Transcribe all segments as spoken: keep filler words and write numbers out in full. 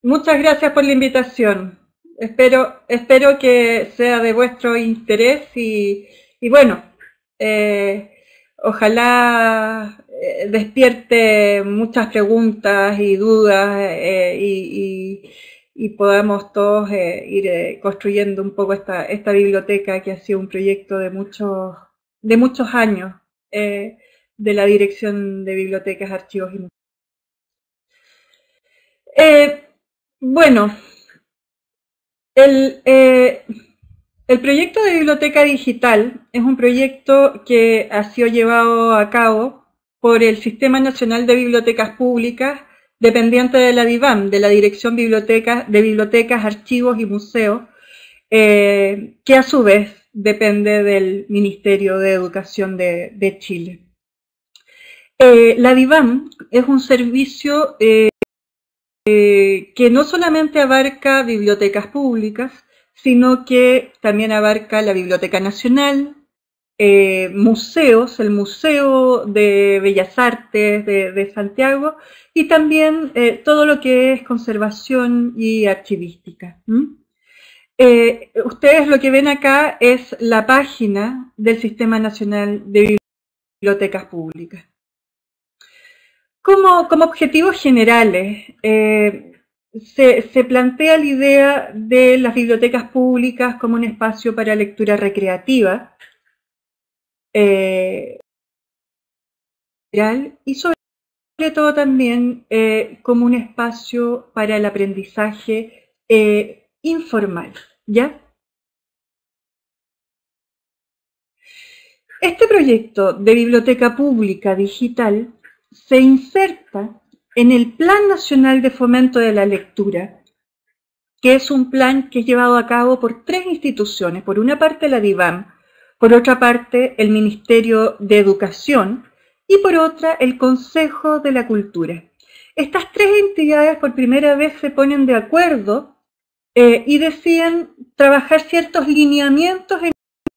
Muchas gracias por la invitación. Espero, espero que sea de vuestro interés y, y bueno, eh, ojalá eh, despierte muchas preguntas y dudas eh, y, y, y podamos todos eh, ir eh, construyendo un poco esta, esta biblioteca que ha sido un proyecto de muchos, de muchos años eh, de la Dirección de Bibliotecas, Archivos y Museos. Eh, bueno, el, eh, el proyecto de biblioteca digital es un proyecto que ha sido llevado a cabo por el Sistema Nacional de Bibliotecas Públicas, dependiente de la DIVAM, de la Dirección Biblioteca, de Bibliotecas, Archivos y Museos, eh, que a su vez depende del Ministerio de Educación de, de Chile. Eh, la DIVAM es un servicio eh, Eh, que no solamente abarca bibliotecas públicas, sino que también abarca la Biblioteca Nacional, eh, museos, el Museo de Bellas Artes de, de Santiago, y también eh, todo lo que es conservación y archivística. ¿Mm? Eh, ustedes lo que ven acá es la página del Sistema Nacional de Bibliotecas Públicas. Como, como objetivos generales, eh, se, se plantea la idea de las bibliotecas públicas como un espacio para lectura recreativa eh, y sobre todo también eh, como un espacio para el aprendizaje eh, informal, ¿ya? Este proyecto de biblioteca pública digital se inserta en el Plan Nacional de Fomento de la Lectura, que es un plan que es llevado a cabo por tres instituciones. Por una parte la DIVAM, por otra parte el Ministerio de Educación y por otra el Consejo de la Cultura. Estas tres entidades por primera vez se ponen de acuerdo eh, y deciden trabajar ciertos lineamientos en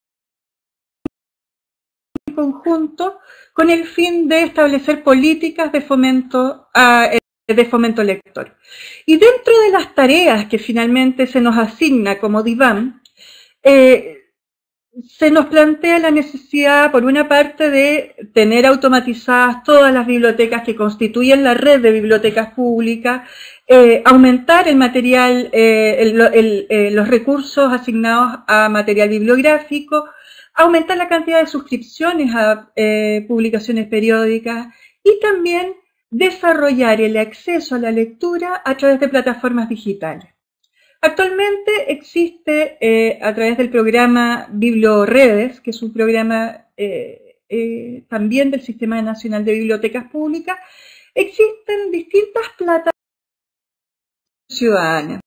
conjunto con el fin de establecer políticas de fomento, a, de fomento lector. Y dentro de las tareas que finalmente se nos asigna como DIVAM, eh, se nos plantea la necesidad, por una parte, de tener automatizadas todas las bibliotecas que constituyen la red de bibliotecas públicas, eh, aumentar el material, eh, el, el, eh, los recursos asignados a material bibliográfico, aumentar la cantidad de suscripciones a eh, publicaciones periódicas y también desarrollar el acceso a la lectura a través de plataformas digitales. Actualmente existe eh, a través del programa Biblioredes, que es un programa eh, eh, también del Sistema Nacional de Bibliotecas Públicas, existen distintas plataformas ciudadanas.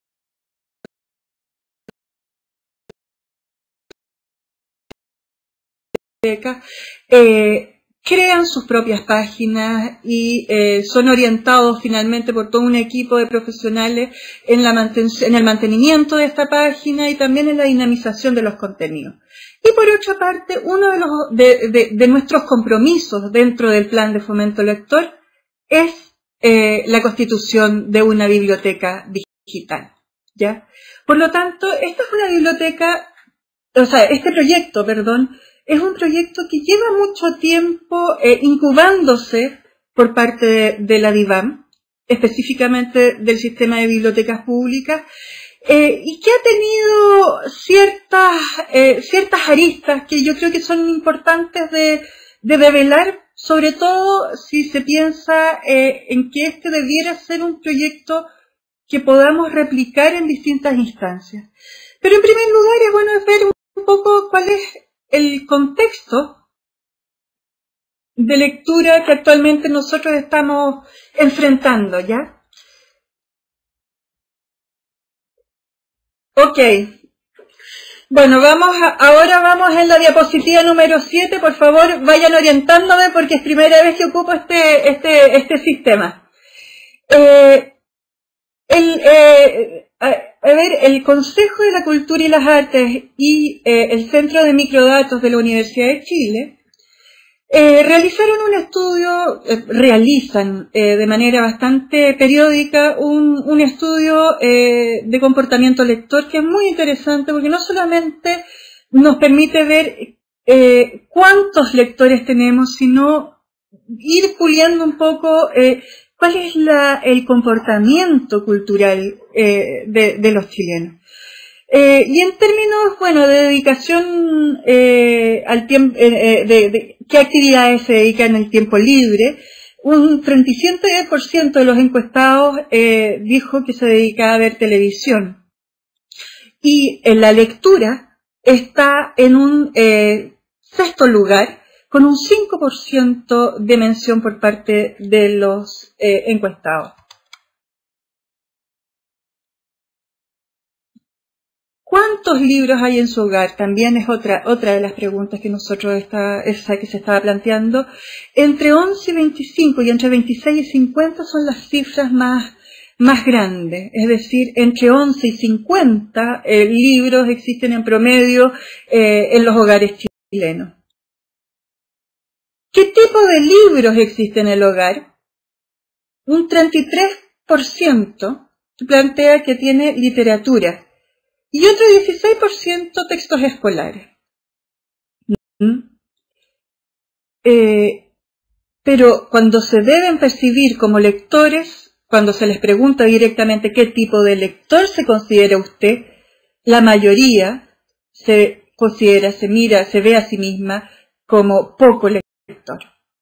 Eh, crean sus propias páginas y eh, son orientados finalmente por todo un equipo de profesionales en, la en el mantenimiento de esta página y también en la dinamización de los contenidos. Y por otra parte, uno de, los, de, de, de nuestros compromisos dentro del plan de fomento lector es eh, la constitución de una biblioteca digital, ¿ya? Por lo tanto, esta es una biblioteca, o sea, este proyecto, perdón, es un proyecto que lleva mucho tiempo eh, incubándose por parte de, de la DIVAM, específicamente del Sistema de Bibliotecas Públicas, eh, y que ha tenido ciertas, eh, ciertas aristas que yo creo que son importantes de, de develar, sobre todo si se piensa eh, en que este debiera ser un proyecto que podamos replicar en distintas instancias. Pero en primer lugar es bueno ver un poco cuál es el contexto de lectura que actualmente nosotros estamos enfrentando, ¿ya? Ok. Bueno, vamos a, ahora vamos en la diapositiva número siete. Por favor, vayan orientándome porque es primera vez que ocupo este, este, este sistema. Eh, el, eh, A, a ver, el Consejo de la Cultura y las Artes y eh, el Centro de Microdatos de la Universidad de Chile Eh, realizaron un estudio, eh, realizan eh, de manera bastante periódica un, un estudio eh, de comportamiento lector que es muy interesante porque no solamente nos permite ver eh, cuántos lectores tenemos, sino ir puliendo un poco eh, cuál es la, el comportamiento cultural eh, de, de los chilenos. Eh, y en términos, bueno, de dedicación eh, al tiempo, eh, de, de qué actividades se dedican en el tiempo libre, un treinta y siete por ciento de los encuestados eh, dijo que se dedicaba a ver televisión. Y en la lectura está en un eh, sexto lugar, con un cinco por ciento de mención por parte de los eh, encuestados. ¿Cuántos libros hay en su hogar? También es otra, otra de las preguntas que nosotros está, esa que se estaba planteando. Entre once y veinticinco y entre veintiséis y cincuenta son las cifras más, más grandes. Es decir, entre once y cincuenta eh, libros existen en promedio eh, en los hogares chilenos. ¿Qué tipo de libros existe en el hogar? Un treinta y tres por ciento plantea que tiene literatura. Y otro dieciséis por ciento textos escolares. ¿Mm? Eh, pero cuando se deben percibir como lectores, cuando se les pregunta directamente qué tipo de lector se considera usted, la mayoría se considera, se mira, se ve a sí misma como poco lector.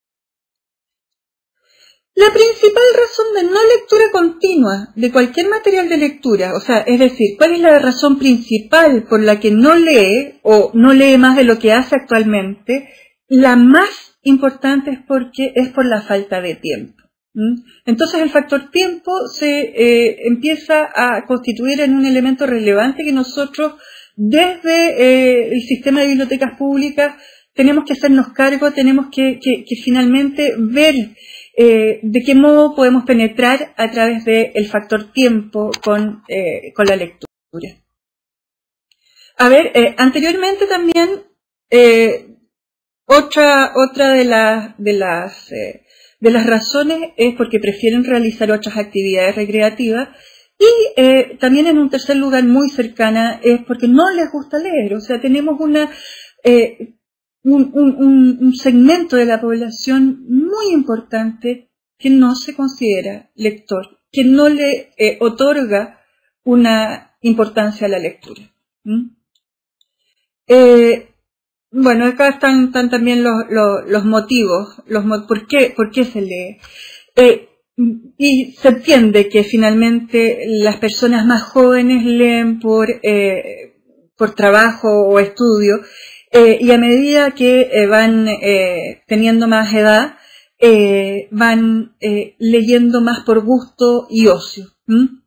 La principal razón de no lectura continua de cualquier material de lectura, o sea, es decir, ¿cuál es la razón principal por la que no lee o no lee más de lo que hace actualmente? La más importante es porque es por la falta de tiempo. ¿Mm? Entonces el factor tiempo se eh, empieza a constituir en un elemento relevante que nosotros desde eh, el sistema de bibliotecas públicas tenemos que hacernos cargo, tenemos que, que, que finalmente ver Eh, de qué modo podemos penetrar a través del factor tiempo con, eh, con la lectura. A ver, eh, anteriormente también eh, otra, otra de, la, de, las, eh, de las razones es porque prefieren realizar otras actividades recreativas y eh, también en un tercer lugar muy cercana es porque no les gusta leer, o sea, tenemos una... Eh, Un, un, un segmento de la población muy importante que no se considera lector, que no le eh, otorga una importancia a la lectura. ¿Mm? Eh, bueno, acá están, están también los, los, los motivos, los, ¿por qué, por qué se lee? Eh, y se entiende que finalmente las personas más jóvenes leen por, eh, por trabajo o estudio, Eh, y a medida que eh, van eh, teniendo más edad, eh, van eh, leyendo más por gusto y ocio. ¿Mm?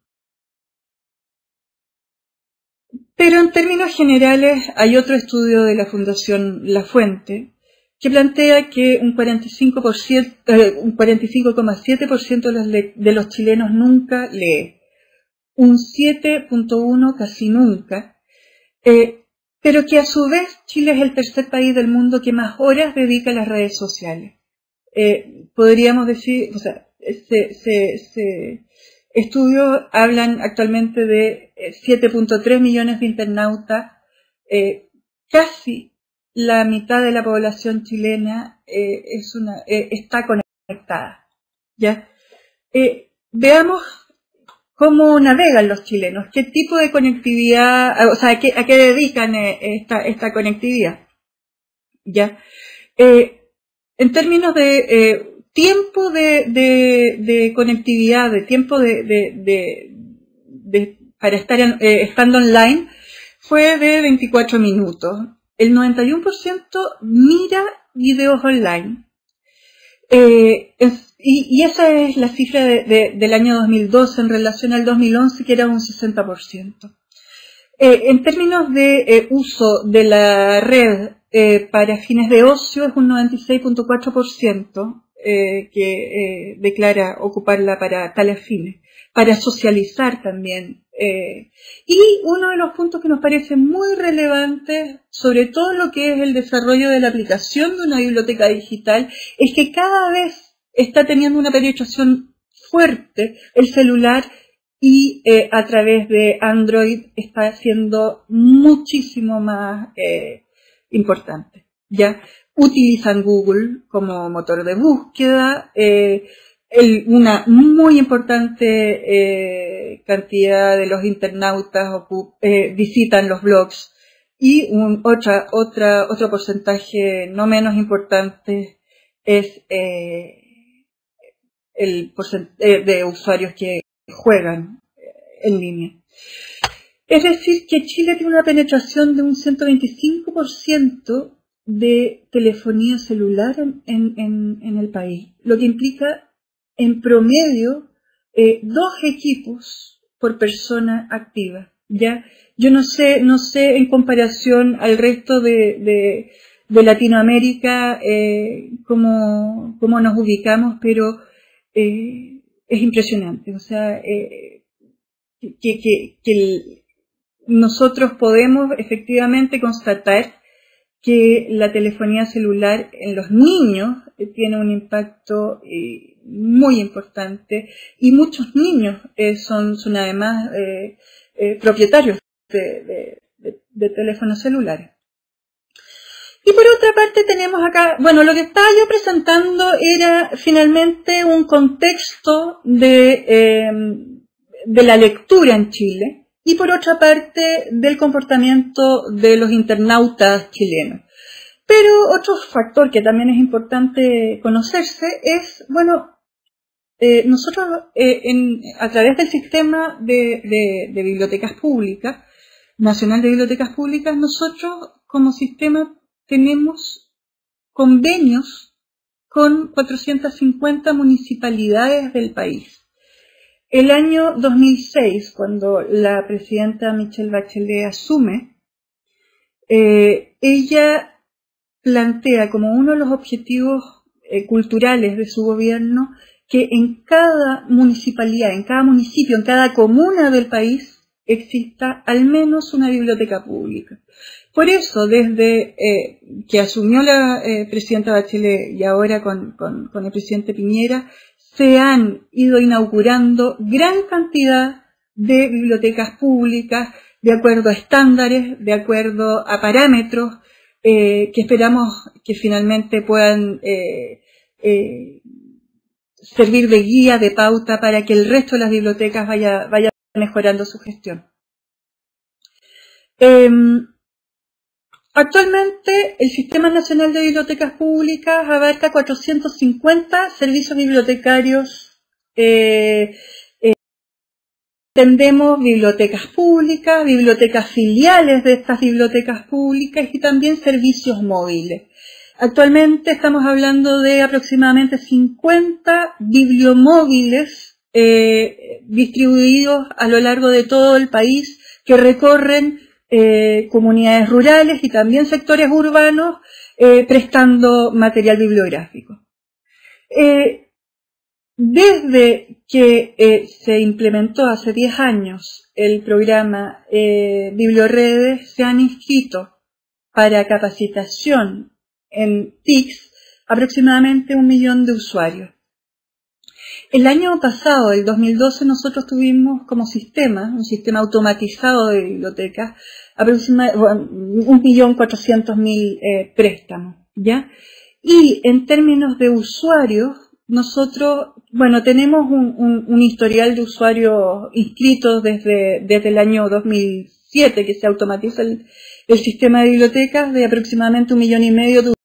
Pero en términos generales hay otro estudio de la Fundación La Fuente que plantea que un cuarenta y cinco por ciento, eh, un cuarenta y cinco coma siete por ciento de los, de los chilenos nunca lee, un siete punto uno por ciento casi nunca, eh, pero que a su vez Chile es el tercer país del mundo que más horas dedica a las redes sociales. Eh, podríamos decir, o sea, se, se, se, estudios hablan actualmente de siete punto tres millones de internautas, eh, casi la mitad de la población chilena eh, es una, eh, está conectada. ¿Ya? Eh, veamos cómo navegan los chilenos, qué tipo de conectividad, o sea, a qué, a qué dedican esta, esta conectividad. ¿Ya? Eh, en términos de eh, tiempo de, de, de conectividad, de tiempo de, de, de, de para estar en, eh, estando online, fue de veinticuatro minutos. El noventa y uno por ciento mira videos online. Eh, es, y, y esa es la cifra de, de, del año dos mil doce en relación al dos mil once, que era un sesenta por ciento. Eh, en términos de eh, uso de la red eh, para fines de ocio, es un noventa y seis punto cuatro por ciento eh, que eh, declara ocuparla para tales fines, para socializar también. Eh, y uno de los puntos que nos parece muy relevante, sobre todo lo que es el desarrollo de la aplicación de una biblioteca digital, es que cada vez está teniendo una penetración fuerte el celular y eh, a través de Android está siendo muchísimo más eh, importante. Ya utilizan Google como motor de búsqueda, eh, el, una muy importante eh, cantidad de los internautas eh, visitan los blogs y un, otra, otra, otro porcentaje no menos importante es eh, el porcentaje de usuarios que juegan en línea. Es decir, que Chile tiene una penetración de un ciento veinticinco por ciento de telefonía celular en, en, en el país, lo que implica en promedio eh, dos equipos por persona activa. Ya, yo no sé, no sé en comparación al resto de, de, de Latinoamérica eh, cómo, cómo nos ubicamos, pero eh, es impresionante. O sea, eh, que, que, que el, nosotros podemos efectivamente constatar que la telefonía celular en los niños eh, tiene un impacto eh, muy importante y muchos niños eh, son, son además eh, eh, propietarios de, de, de, de teléfonos celulares. Y por otra parte tenemos acá, bueno, lo que estaba yo presentando era finalmente un contexto de, eh, de la lectura en Chile. Y por otra parte, del comportamiento de los internautas chilenos. Pero otro factor que también es importante conocerse es, bueno, eh, nosotros eh, en, a través del sistema de, de, de bibliotecas públicas, Nacional de Bibliotecas Públicas, nosotros como sistema tenemos convenios con cuatrocientas cincuenta municipalidades del país. El año dos mil seis, cuando la presidenta Michelle Bachelet asume, eh, ella plantea como uno de los objetivos eh, culturales de su gobierno que en cada municipalidad, en cada municipio, en cada comuna del país exista al menos una biblioteca pública. Por eso, desde eh, que asumió la eh, presidenta Bachelet y ahora con, con, con el presidente Piñera, se han ido inaugurando gran cantidad de bibliotecas públicas de acuerdo a estándares, de acuerdo a parámetros eh, que esperamos que finalmente puedan eh, eh, servir de guía, de pauta para que el resto de las bibliotecas vaya, vaya mejorando su gestión. Eh, Actualmente, el Sistema Nacional de Bibliotecas Públicas abarca cuatrocientos cincuenta servicios bibliotecarios. Eh, eh, Entendemos bibliotecas públicas, bibliotecas filiales de estas bibliotecas públicas y también servicios móviles. Actualmente estamos hablando de aproximadamente cincuenta bibliomóviles eh, distribuidos a lo largo de todo el país que recorren Eh, comunidades rurales y también sectores urbanos eh, prestando material bibliográfico. Eh, desde que eh, se implementó hace diez años el programa eh, Biblioredes, se han inscrito para capacitación en T I C aproximadamente un millón de usuarios. El año pasado, el dos mil doce, nosotros tuvimos como sistema, un sistema automatizado de bibliotecas, aproximadamente un millón cuatrocientos mil eh, préstamos, ¿ya? Y en términos de usuarios, nosotros, bueno, tenemos un, un, un historial de usuarios inscritos desde, desde el año dos mil siete, que se automatiza el, el sistema de bibliotecas, de aproximadamente un millón y medio de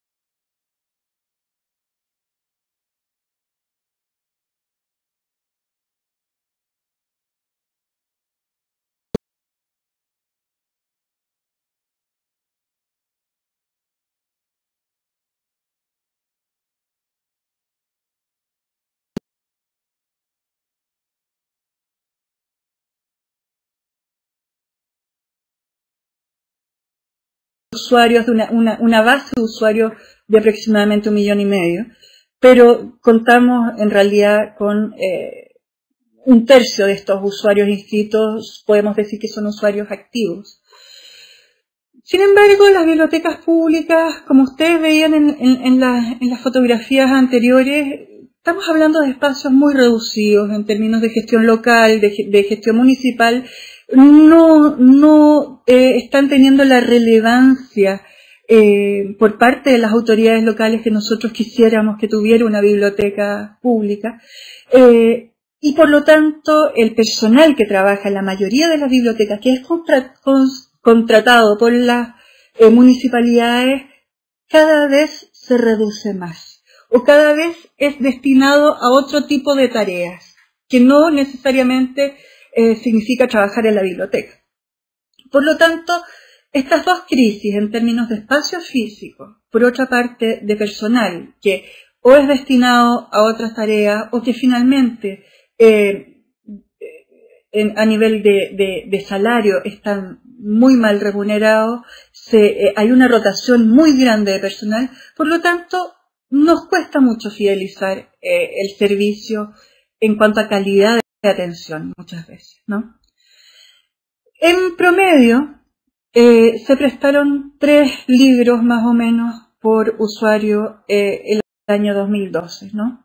usuarios, de una, una, una base de usuarios de aproximadamente un millón y medio. pero contamos en realidad con eh, un tercio de estos usuarios inscritos, podemos decir que son usuarios activos. Sin embargo, las bibliotecas públicas, como ustedes veían en, en, en, la, en las fotografías anteriores, estamos hablando de espacios muy reducidos en términos de gestión local, de, de gestión municipal, no, no eh, están teniendo la relevancia eh, por parte de las autoridades locales que nosotros quisiéramos que tuviera una biblioteca pública. Eh, y por lo tanto, el personal que trabaja en la mayoría de las bibliotecas, que es contra, con, contratado por las eh, municipalidades, cada vez se reduce más, o cada vez es destinado a otro tipo de tareas, que no necesariamente eh, significa trabajar en la biblioteca. Por lo tanto, estas dos crisis en términos de espacio físico, por otra parte de personal, que o es destinado a otras tareas, o que finalmente eh, en, a nivel de, de, de salario están muy mal remunerados, se, eh, hay una rotación muy grande de personal, por lo tanto nos cuesta mucho fidelizar eh, el servicio en cuanto a calidad de atención muchas veces, ¿no? En promedio eh, se prestaron tres libros más o menos por usuario eh, el año dos mil doce, ¿no?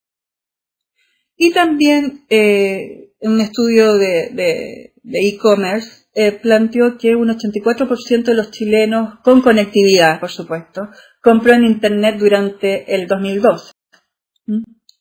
Y también eh, un estudio de e-commerce eh, planteó que un ochenta y cuatro por ciento de los chilenos con conectividad, por supuesto, compró en Internet durante el dos mil doce. ¿Mm?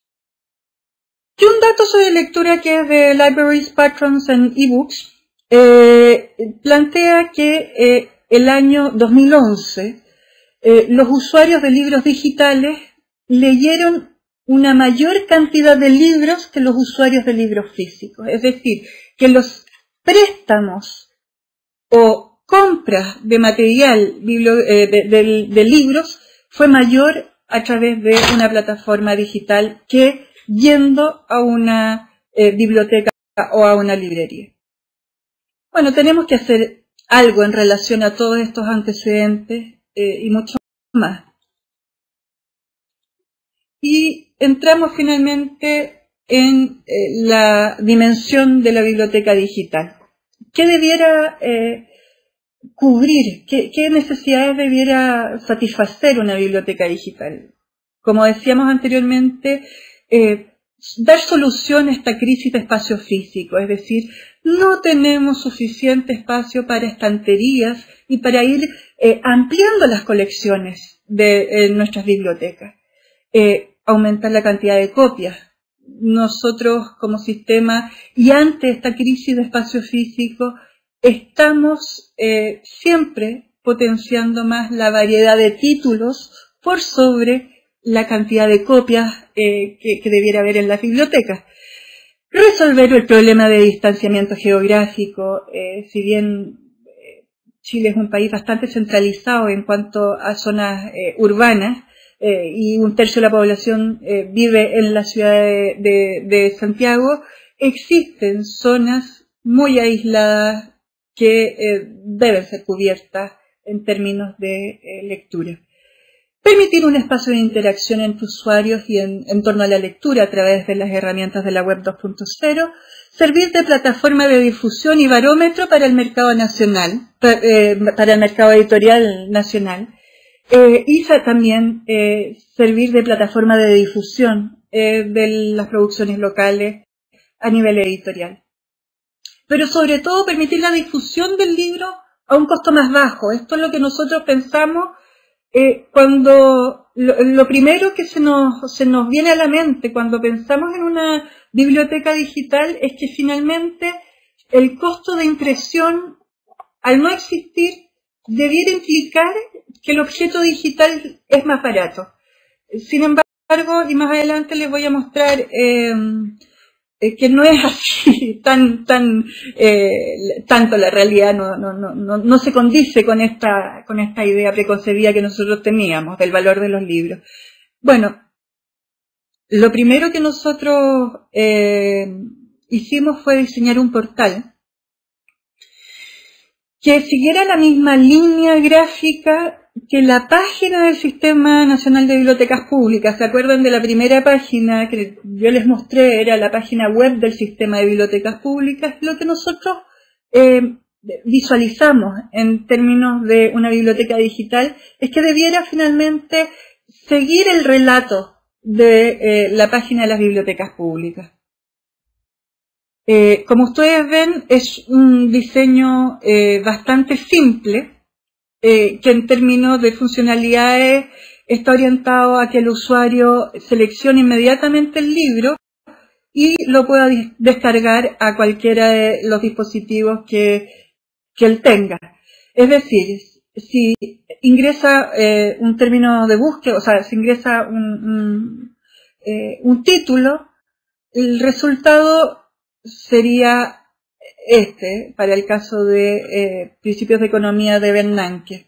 Y un dato sobre lectura que es de Libraries, Patrons and eBooks eh, plantea que eh, el año dos mil once eh, los usuarios de libros digitales leyeron una mayor cantidad de libros que los usuarios de libros físicos. Es decir, que los préstamos o compras de material de, de, de libros fue mayor a través de una plataforma digital que yendo a una eh, biblioteca o a una librería. Bueno, tenemos que hacer algo en relación a todos estos antecedentes eh, y mucho más. Y entramos finalmente en eh, la dimensión de la biblioteca digital. ¿Qué debiera eh, cubrir? ¿Qué, ¿Qué necesidades debiera satisfacer una biblioteca digital? Como decíamos anteriormente, eh, dar solución a esta crisis de espacio físico, es decir, no tenemos suficiente espacio para estanterías y para ir eh, ampliando las colecciones de eh, nuestras bibliotecas. Eh, aumentar la cantidad de copias. Nosotros como sistema y ante esta crisis de espacio físico estamos eh, siempre potenciando más la variedad de títulos por sobre la cantidad de copias eh, que, que debiera haber en las bibliotecas. Resolver el problema de distanciamiento geográfico, eh, si bien eh, Chile es un país bastante centralizado en cuanto a zonas eh, urbanas, Eh, y un tercio de la población eh, vive en la ciudad de, de, de Santiago, existen zonas muy aisladas que eh, deben ser cubiertas en términos de eh, lectura. Permitir un espacio de interacción entre usuarios y en, en torno a la lectura a través de las herramientas de la web dos punto cero, servir de plataforma de difusión y barómetro para el mercado nacional, para, eh, para el mercado editorial nacional. Eh, y también eh, servir de plataforma de difusión eh, de las producciones locales a nivel editorial. Pero sobre todo permitir la difusión del libro a un costo más bajo. Esto es lo que nosotros pensamos eh, cuando lo, lo primero que se nos, se nos viene a la mente cuando pensamos en una biblioteca digital es que finalmente el costo de impresión, al no existir, debiera implicar que el objeto digital es más barato. Sin embargo, y más adelante les voy a mostrar eh, que no es así, tan, tan, eh, tanto la realidad no, no, no, no, no se condice con esta, con esta idea preconcebida que nosotros teníamos del valor de los libros. Bueno, lo primero que nosotros eh, hicimos fue diseñar un portal que siguiera la misma línea gráfica que la página del Sistema Nacional de Bibliotecas Públicas. ¿Se acuerdan de la primera página que yo les mostré? Era la página web del Sistema de Bibliotecas Públicas. Lo que nosotros eh, visualizamos en términos de una biblioteca digital es que debiera finalmente seguir el relato de eh, la página de las bibliotecas públicas. Eh, como ustedes ven, es un diseño eh, bastante simple, eh, que en términos de funcionalidades está orientado a que el usuario seleccione inmediatamente el libro y lo pueda descargar a cualquiera de los dispositivos que, que él tenga. Es decir, si ingresa eh, un término de búsqueda, o sea, si ingresa un, un, eh, un título, el resultado sería este, para el caso de eh, Principios de Economía de Bernanke.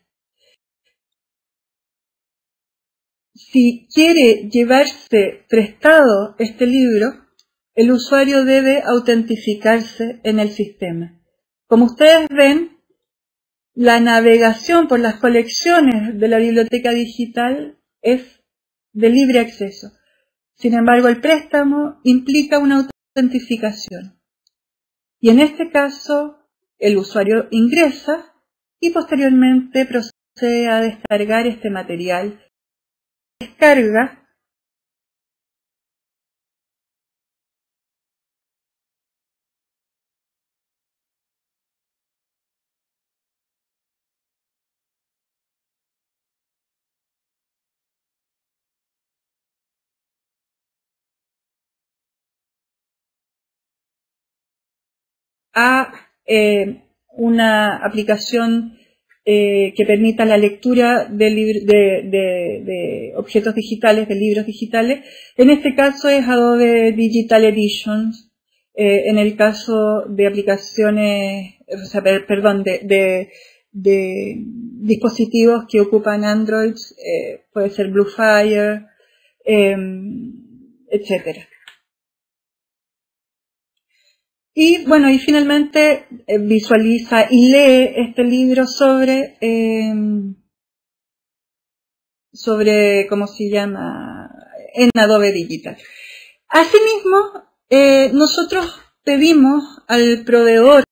Si quiere llevarse prestado este libro, el usuario debe autentificarse en el sistema. Como ustedes ven, la navegación por las colecciones de la biblioteca digital es de libre acceso. Sin embargo, el préstamo implica una autentificación. Y en este caso, el usuario ingresa y posteriormente procede a descargar este material. Descarga a eh, una aplicación eh, que permita la lectura de, de, de, de objetos digitales, de libros digitales. En este caso es Adobe Digital Editions. Eh, en el caso de aplicaciones, o sea, per, perdón, de, de, de dispositivos que ocupan Android, eh, puede ser Bluefire, eh, etcétera. Y bueno, y finalmente eh, visualiza y lee este libro sobre, eh, sobre, ¿cómo se llama?, en Adobe Digital. Asimismo, eh, nosotros pedimos al proveedor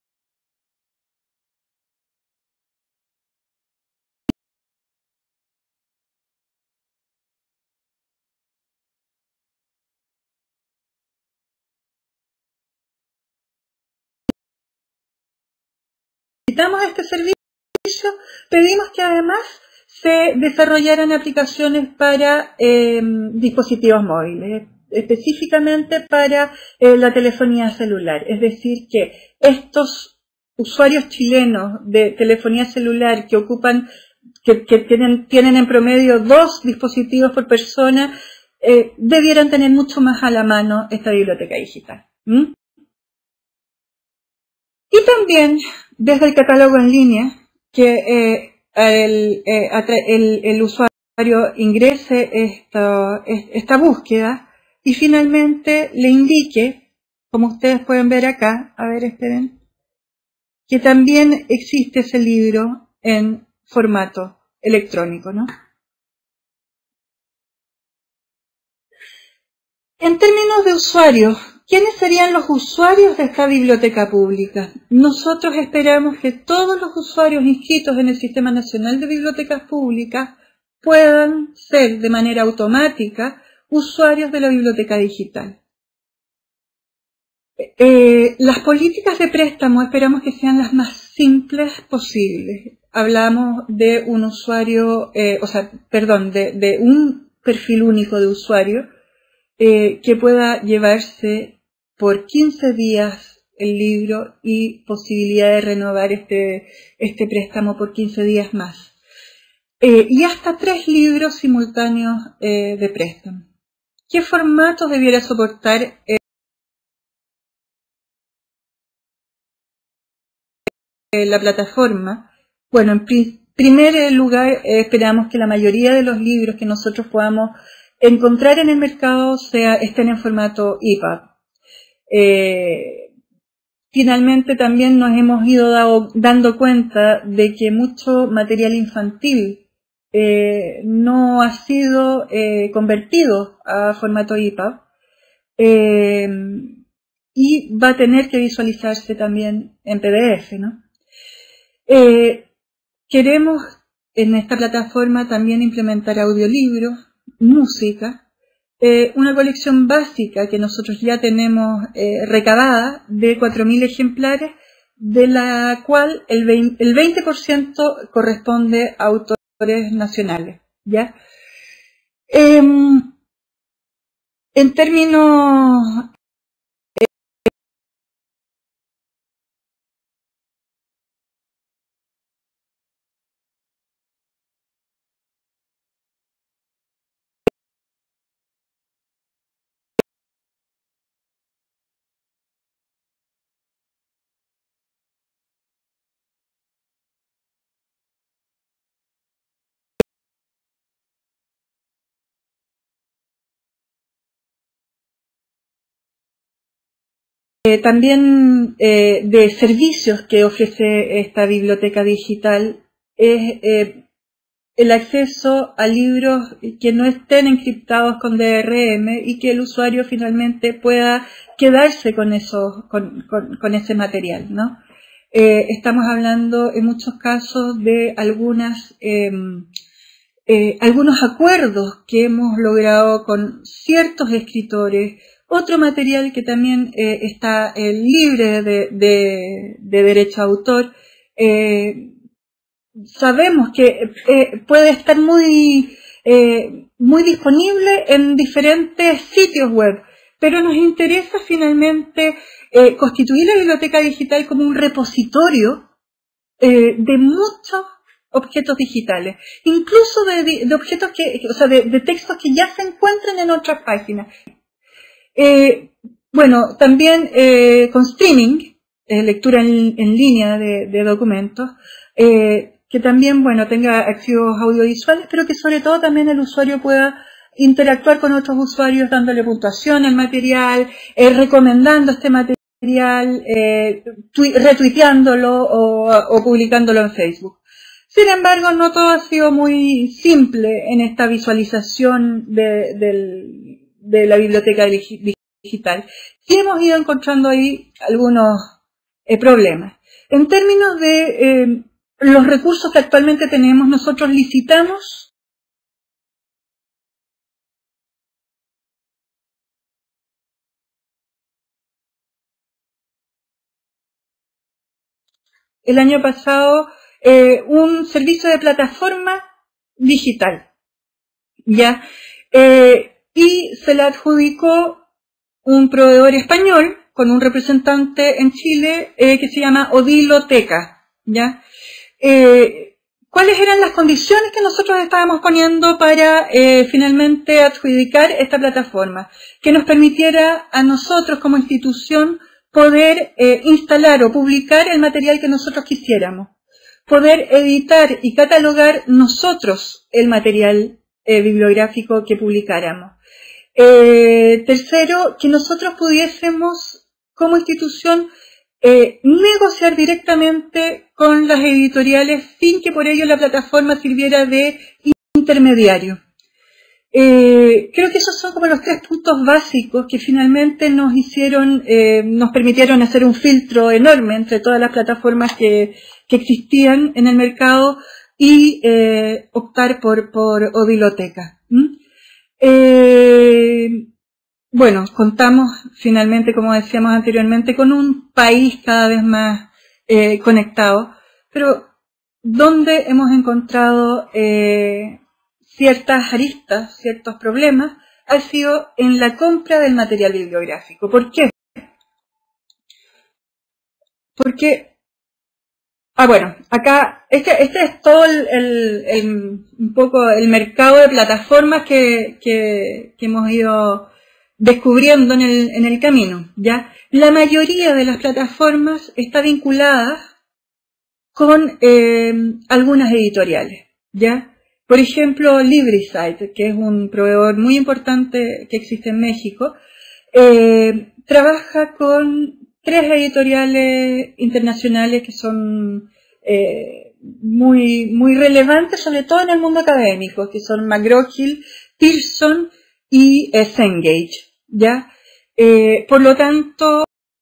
necesitamos este servicio, pedimos que además se desarrollaran aplicaciones para eh, dispositivos móviles, específicamente para eh, la telefonía celular. Es decir, que estos usuarios chilenos de telefonía celular que ocupan, que, que tienen, tienen en promedio dos dispositivos por persona, eh, debieran tener mucho más a la mano esta biblioteca digital. ¿Mm? Y también desde el catálogo en línea, que eh, el, eh, el, el usuario ingrese esta, esta búsqueda y finalmente le indique, como ustedes pueden ver acá, a ver, esperen, que también existe ese libro en formato electrónico, ¿no? En términos de usuarios, ¿quiénes serían los usuarios de esta biblioteca pública? Nosotros esperamos que todos los usuarios inscritos en el Sistema Nacional de Bibliotecas Públicas puedan ser de manera automática usuarios de la biblioteca digital. Eh, las políticas de préstamo esperamos que sean las más simples posibles. Hablamos de un usuario, eh, o sea, perdón, de, de un perfil único de usuario eh, que pueda llevarse por quince días el libro y posibilidad de renovar este, este préstamo por quince días más. Eh, y hasta tres libros simultáneos eh, de préstamo. ¿Qué formatos debiera soportar eh, la plataforma? Bueno, en pri primer lugar, eh, esperamos que la mayoría de los libros que nosotros podamos encontrar en el mercado sea, estén en formato E P U B. Eh, finalmente también nos hemos ido dado, dando cuenta de que mucho material infantil eh, no ha sido eh, convertido a formato E P U B eh, y va a tener que visualizarse también en P D F, ¿no? Eh, queremos en esta plataforma también implementar audiolibros, música, eh, una colección básica que nosotros ya tenemos eh, recabada de cuatro mil ejemplares, de la cual el veinte, el veinte por ciento corresponde a autores nacionales, ¿ya? Eh, en términos Eh, también eh, de servicios que ofrece esta biblioteca digital es eh, el acceso a libros que no estén encriptados con D R M y que el usuario finalmente pueda quedarse con, esos, con, con, con ese material, ¿no? Eh, estamos hablando en muchos casos de algunas, eh, eh, algunos acuerdos que hemos logrado con ciertos escritores. Otro material que también eh, está eh, libre de, de, de derecho a autor, eh, sabemos que eh, puede estar muy, eh, muy disponible en diferentes sitios web, pero nos interesa finalmente eh, constituir la biblioteca digital como un repositorio eh, de muchos objetos digitales, incluso de, de objetos que, o sea, de, de textos que ya se encuentran en otras páginas. Eh, bueno, también eh, con streaming, eh, lectura en, en línea de, de documentos, eh, que también, bueno, tenga archivos audiovisuales, pero que sobre todo también el usuario pueda interactuar con otros usuarios dándole puntuación al material, eh, recomendando este material, eh, retuiteándolo o, o publicándolo en Facebook. Sin embargo, no todo ha sido muy simple en esta visualización de, del de la biblioteca digital. Y hemos ido encontrando ahí algunos eh, problemas. En términos de eh, los recursos que actualmente tenemos, nosotros licitamos el año pasado eh, un servicio de plataforma digital, ¿ya? Eh, y se le adjudicó un proveedor español con un representante en Chile eh, que se llama Odiloteca, ¿ya? Eh, ¿Cuáles eran las condiciones que nosotros estábamos poniendo para eh, finalmente adjudicar esta plataforma? Que nos permitiera a nosotros como institución poder eh, instalar o publicar el material que nosotros quisiéramos, poder editar y catalogar nosotros el material eh, bibliográfico que publicáramos. Eh, tercero, que nosotros pudiésemos, como institución, eh, negociar directamente con las editoriales sin que por ello la plataforma sirviera de intermediario. Eh, creo que esos son como los tres puntos básicos que finalmente nos hicieron, eh, nos permitieron hacer un filtro enorme entre todas las plataformas que, que existían en el mercado y eh, optar por, por Odiloteca. ¿Mm? Eh, bueno, contamos finalmente, como decíamos anteriormente, con un país cada vez más eh, conectado, pero donde hemos encontrado eh, ciertas aristas, ciertos problemas, ha sido en la compra del material bibliográfico. ¿Por qué? Porque, ah bueno, acá, este, este es todo el, el, el, un poco el mercado de plataformas que, que, que hemos ido descubriendo en el, en el camino, ¿ya? La mayoría de las plataformas está vinculada con eh, algunas editoriales, ¿ya? Por ejemplo, LibriSite, que es un proveedor muy importante que existe en México, eh, trabaja con tres editoriales internacionales que son eh, muy, muy relevantes, sobre todo en el mundo académico, que son McGraw-Hill, Pearson y eh, Cengage, ¿ya? Eh, por lo tanto,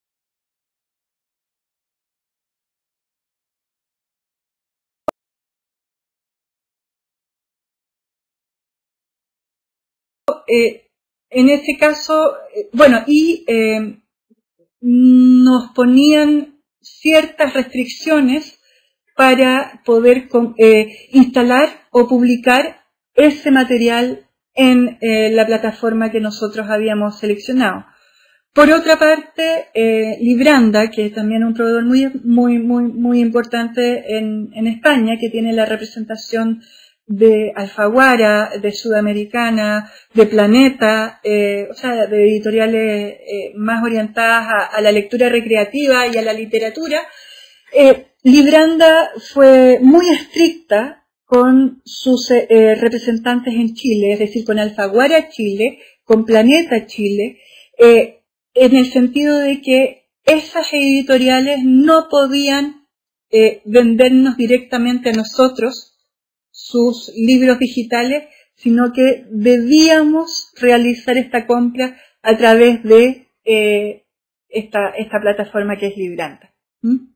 eh, en ese caso, eh, bueno, y eh, nos ponían ciertas restricciones para poder eh, instalar o publicar ese material en eh, la plataforma que nosotros habíamos seleccionado. Por otra parte, eh, Libranda, que es también un proveedor muy, muy, muy, muy importante en, en España, que tiene la representación de Alfaguara, de Sudamericana, de Planeta, eh, o sea, de editoriales eh, más orientadas a, a la lectura recreativa y a la literatura, eh, Libranda fue muy estricta con sus eh, representantes en Chile, es decir, con Alfaguara Chile, con Planeta Chile, eh, en el sentido de que esas editoriales no podían eh, vendernos directamente a nosotros sus libros digitales, sino que debíamos realizar esta compra a través de eh, esta, esta plataforma que es Libranda. ¿Mm?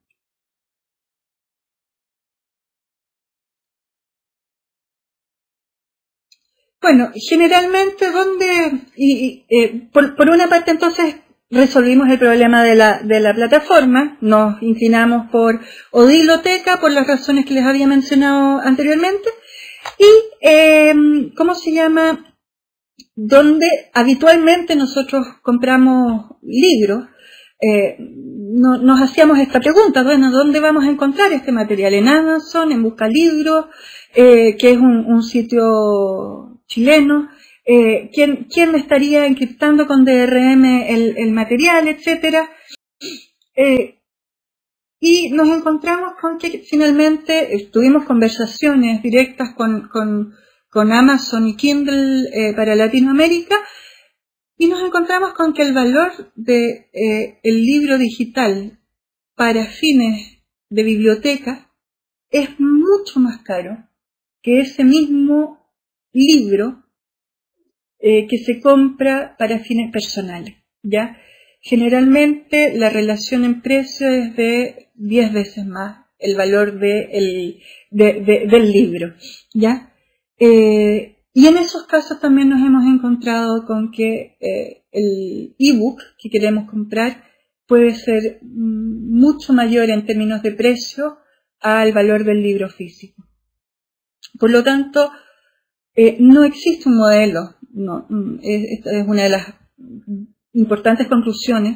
Bueno, generalmente donde, y, y, eh, por, por una parte entonces resolvimos el problema de la, de la plataforma, nos inclinamos por Odiloteca por las razones que les había mencionado anteriormente, y, eh, ¿cómo se llama? Donde habitualmente nosotros compramos libros, eh, no, nos hacíamos esta pregunta, bueno, ¿dónde vamos a encontrar este material? En Amazon, en Buscalibros, eh, que es un, un sitio chileno, eh, ¿quién, quién estaría encriptando con D R M el, el material, etcétera? Eh, y nos encontramos con que finalmente tuvimos conversaciones directas con, con, con Amazon y Kindle eh, para Latinoamérica, y nos encontramos con que el valor de eh, el libro digital para fines de biblioteca es mucho más caro que ese mismo libro eh, que se compra para fines personales, ¿ya? Generalmente la relación en precio es de diez veces más el valor de el, de, de, del libro, ¿ya? Eh, y en esos casos también nos hemos encontrado con que eh, el ebook que queremos comprar puede ser mucho mayor en términos de precio al valor del libro físico. Por lo tanto, eh, no existe un modelo, no, esta es una de las importantes conclusiones.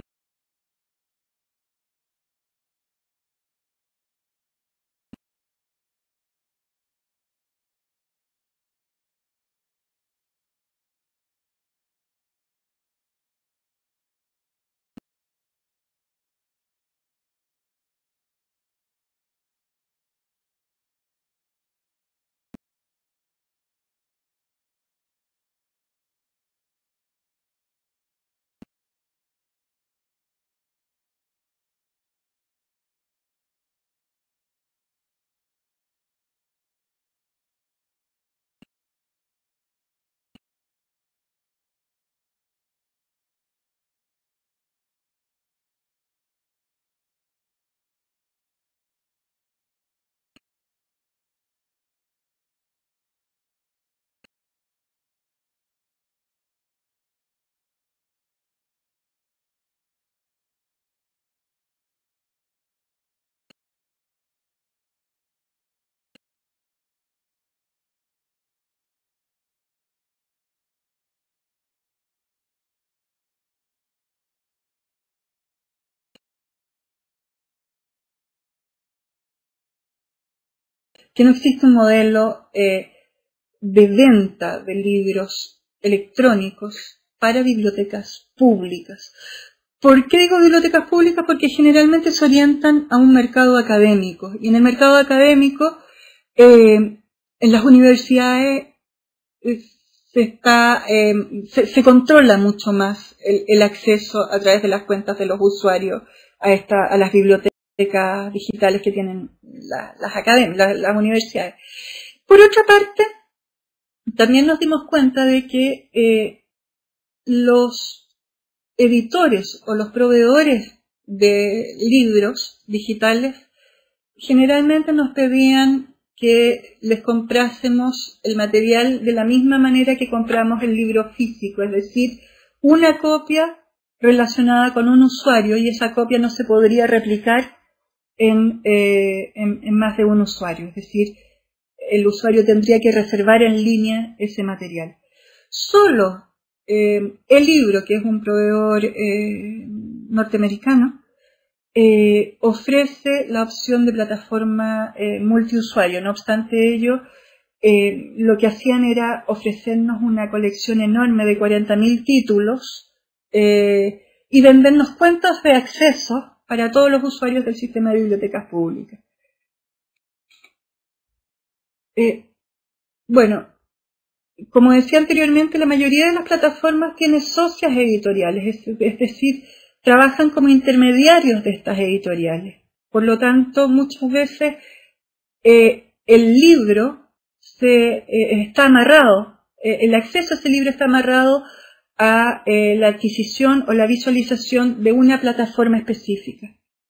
Que no existe un modelo eh, de venta de libros electrónicos para bibliotecas públicas. ¿Por qué digo bibliotecas públicas? Porque generalmente se orientan a un mercado académico. Y en el mercado académico, eh, en las universidades, eh, se, está, eh, se, se controla mucho más el, el acceso a través de las cuentas de los usuarios a, esta, a las bibliotecas digitales que tienen la, las academias, las, las universidades. Por otra parte, también nos dimos cuenta de que eh, los editores o los proveedores de libros digitales generalmente nos pedían que les comprásemos el material de la misma manera que compramos el libro físico, es decir, una copia relacionada con un usuario, y esa copia no se podría replicar en, eh, en, en más de un usuario, es decir, el usuario tendría que reservar en línea ese material. Solo eh, el libro, que es un proveedor eh, norteamericano, eh, ofrece la opción de plataforma eh, multiusuario. No obstante ello, eh, lo que hacían era ofrecernos una colección enorme de cuarenta mil títulos eh, y vendernos cuentas de acceso para todos los usuarios del sistema de bibliotecas públicas. Eh, bueno, como decía anteriormente, la mayoría de las plataformas tiene socias editoriales, es, es decir, trabajan como intermediarios de estas editoriales. Por lo tanto, muchas veces eh, el libro se, eh, está amarrado, eh, el acceso a ese libro está amarrado a eh, la adquisición o la visualización de una plataforma específica.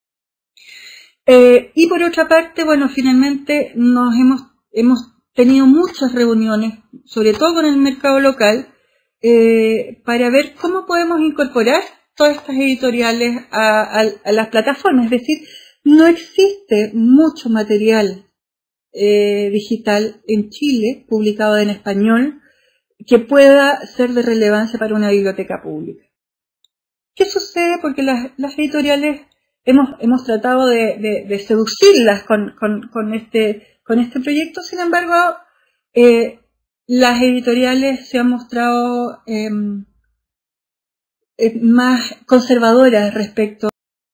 Eh, y por otra parte, bueno, finalmente nos hemos, hemos tenido muchas reuniones, sobre todo con el mercado local, eh, para ver cómo podemos incorporar todas estas editoriales a, a, a las plataformas. Es decir, no existe mucho material eh, digital en Chile, publicado en español, que pueda ser de relevancia para una biblioteca pública. ¿Qué sucede? Porque las, las editoriales hemos, hemos tratado de, de, de seducirlas con, con, con, este, con este proyecto, sin embargo, eh, las editoriales se han mostrado eh, eh, más conservadoras respecto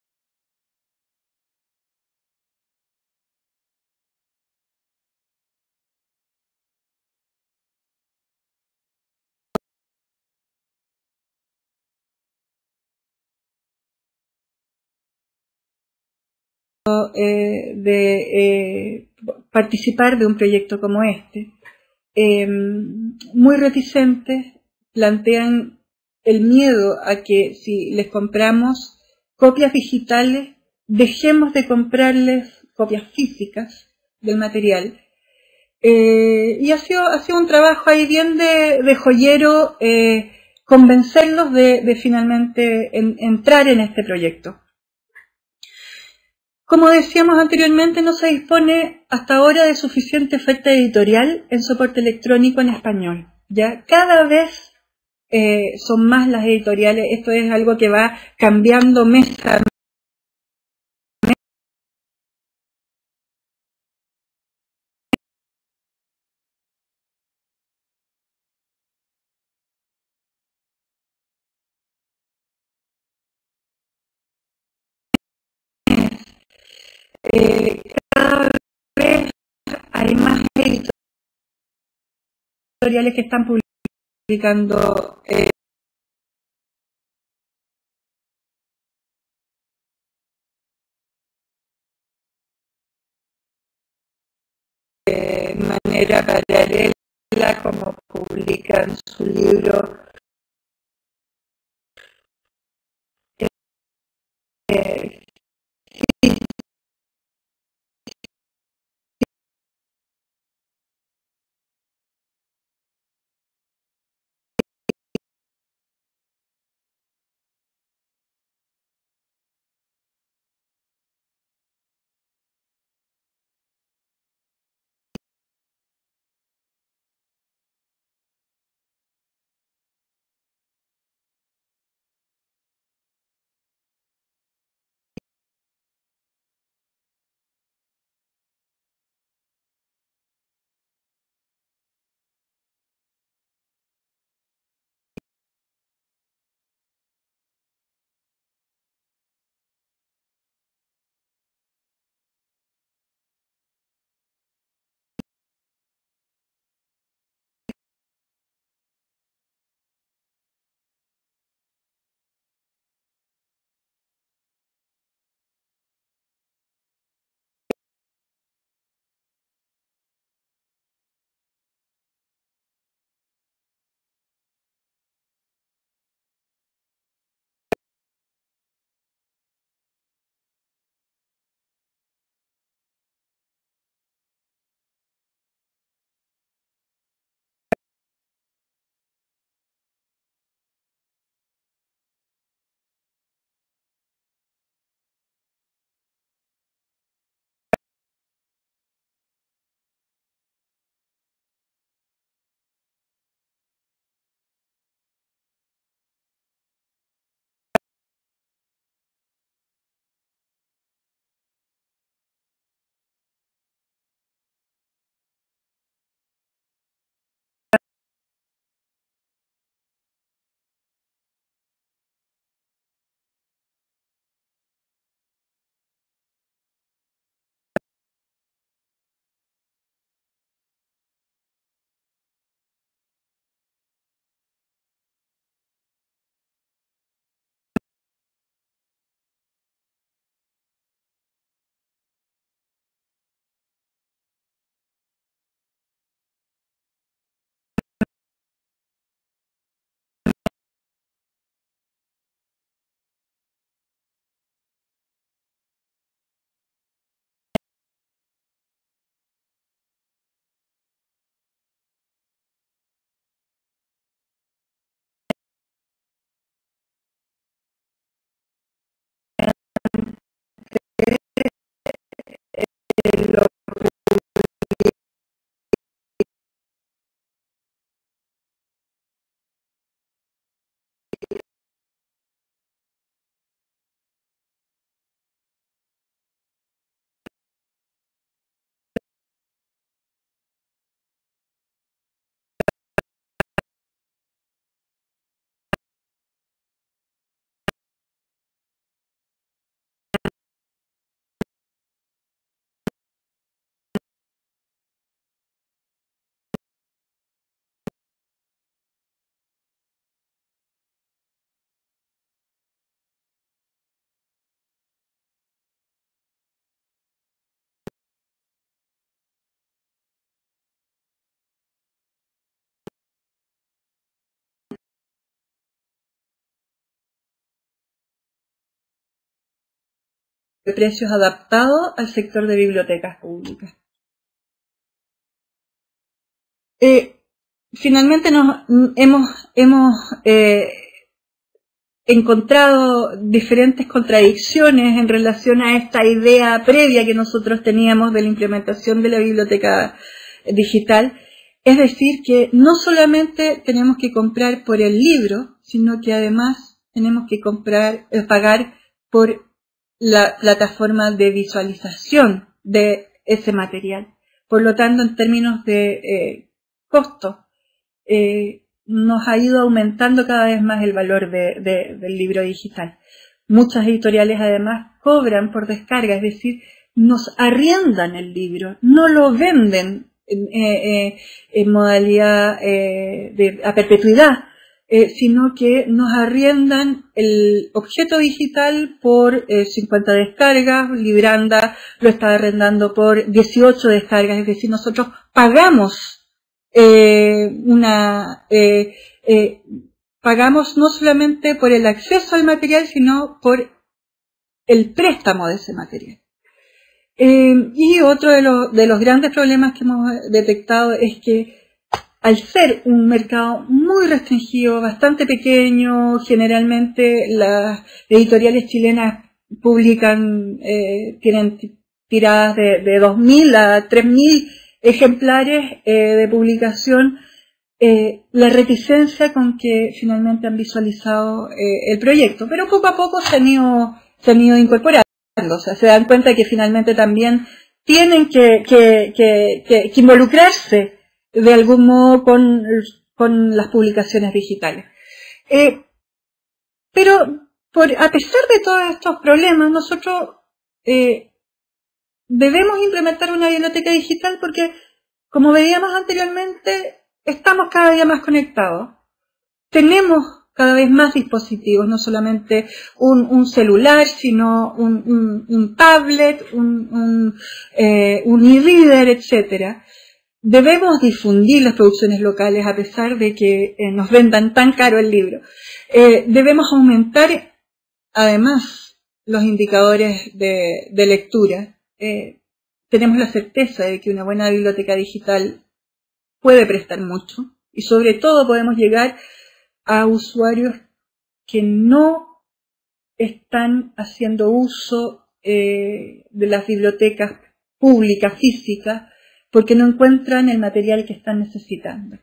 eh, de eh, participar de un proyecto como este. Eh, muy reticentes, plantean el miedo a que si les compramos copias digitales, dejemos de comprarles copias físicas del material. Eh, y ha sido, ha sido un trabajo ahí bien de, de joyero eh, convencerlos de, de finalmente en, entrar en este proyecto. Como decíamos anteriormente, no se dispone hasta ahora de suficiente oferta editorial en soporte electrónico en español. Ya cada vez eh, son más las editoriales. Esto es algo que va cambiando mes a mes. Eh, cada vez hay más editoriales que están publicando eh, de manera paralela, como publican su libro eh, de precios adaptados al sector de bibliotecas públicas. Eh, finalmente nos hemos, hemos eh, encontrado diferentes contradicciones en relación a esta idea previa que nosotros teníamos de la implementación de la biblioteca digital. Es decir, que no solamente tenemos que comprar por el libro, sino que además tenemos que comprar, eh, pagar por la plataforma de visualización de ese material. Por lo tanto, en términos de eh, costo, eh, nos ha ido aumentando cada vez más el valor de, de, del libro digital. Muchas editoriales además cobran por descarga, es decir, nos arriendan el libro, no lo venden en, eh, en modalidad eh, de, a perpetuidad, eh, sino que nos arriendan el objeto digital por eh, cincuenta descargas. Libranda lo está arrendando por dieciocho descargas, es decir, nosotros pagamos eh, una eh, eh, pagamos no solamente por el acceso al material, sino por el préstamo de ese material. Eh, y otro de, lo, de los grandes problemas que hemos detectado es que al ser un mercado muy restringido, bastante pequeño, generalmente las editoriales chilenas publican, eh, tienen tiradas de, de dos mil a tres mil ejemplares eh, de publicación, eh, la reticencia con que finalmente han visualizado eh, el proyecto, pero poco a poco se han ido, se han ido incorporando, o sea, se dan cuenta que finalmente también tienen que, que, que, que, que involucrarse de algún modo con, con las publicaciones digitales. Eh, pero por, a pesar de todos estos problemas, nosotros eh, debemos implementar una biblioteca digital porque, como veíamos anteriormente, estamos cada día más conectados. Tenemos cada vez más dispositivos, no solamente un, un celular, sino un, un, un tablet, un, un, eh, un e-reader, etcétera. Debemos difundir las producciones locales a pesar de que eh, nos vendan tan caro el libro. Eh, debemos aumentar además los indicadores de, de lectura. Eh, tenemos la certeza de que una buena biblioteca digital puede prestar mucho y sobre todo podemos llegar a usuarios que no están haciendo uso eh, de las bibliotecas públicas, físicas, porque no encuentran el material que están necesitando.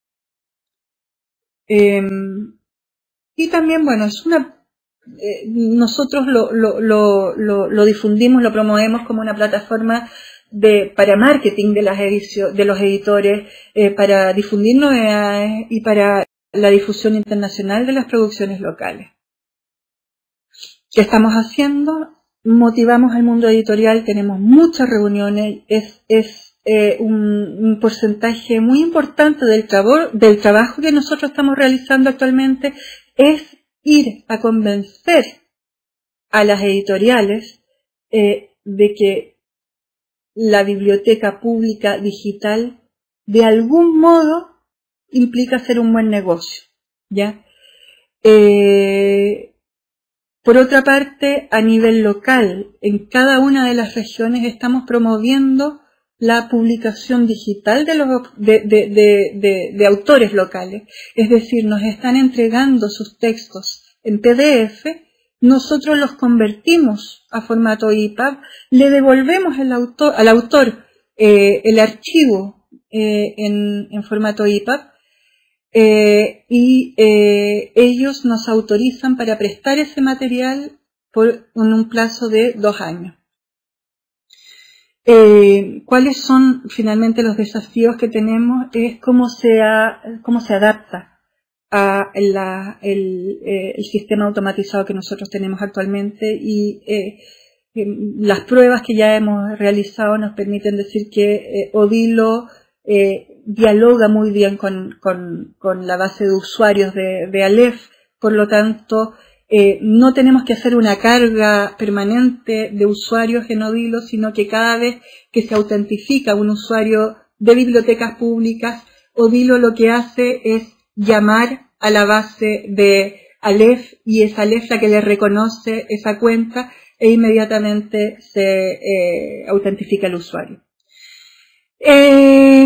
Eh, y también, bueno, es una, eh, nosotros lo, lo, lo, lo, lo difundimos, lo promovemos como una plataforma de, para marketing de, las edicio, de los editores, eh, para difundir novedades y para la difusión internacional de las producciones locales. ¿Qué estamos haciendo? Motivamos al mundo editorial, tenemos muchas reuniones, es, es Eh, un, un porcentaje muy importante del, trabo, del trabajo que nosotros estamos realizando actualmente es ir a convencer a las editoriales eh, de que la biblioteca pública digital de algún modo implica hacer un buen negocio, ¿ya? Eh, por otra parte, a nivel local, en cada una de las regiones estamos promoviendo la publicación digital de, los, de, de, de, de, de autores locales. Es decir, nos están entregando sus textos en P D F nosotros los convertimos a formato E P U B, le devolvemos el autor, al autor eh, el archivo eh, en, en formato E P U B eh, y eh, ellos nos autorizan para prestar ese material por en un plazo de dos años. Eh, ¿Cuáles son finalmente los desafíos que tenemos? Es cómo se, ha, cómo se adapta a la, el, eh, el sistema automatizado que nosotros tenemos actualmente y eh, eh, las pruebas que ya hemos realizado nos permiten decir que eh, Odilo eh, dialoga muy bien con, con, con la base de usuarios de, de Aleph, por lo tanto eh, no tenemos que hacer una carga permanente de usuarios en Odilo, sino que cada vez que se autentifica un usuario de bibliotecas públicas, Odilo lo que hace es llamar a la base de Aleph y es Aleph la que le reconoce esa cuenta e inmediatamente se eh, autentifica el usuario. Eh,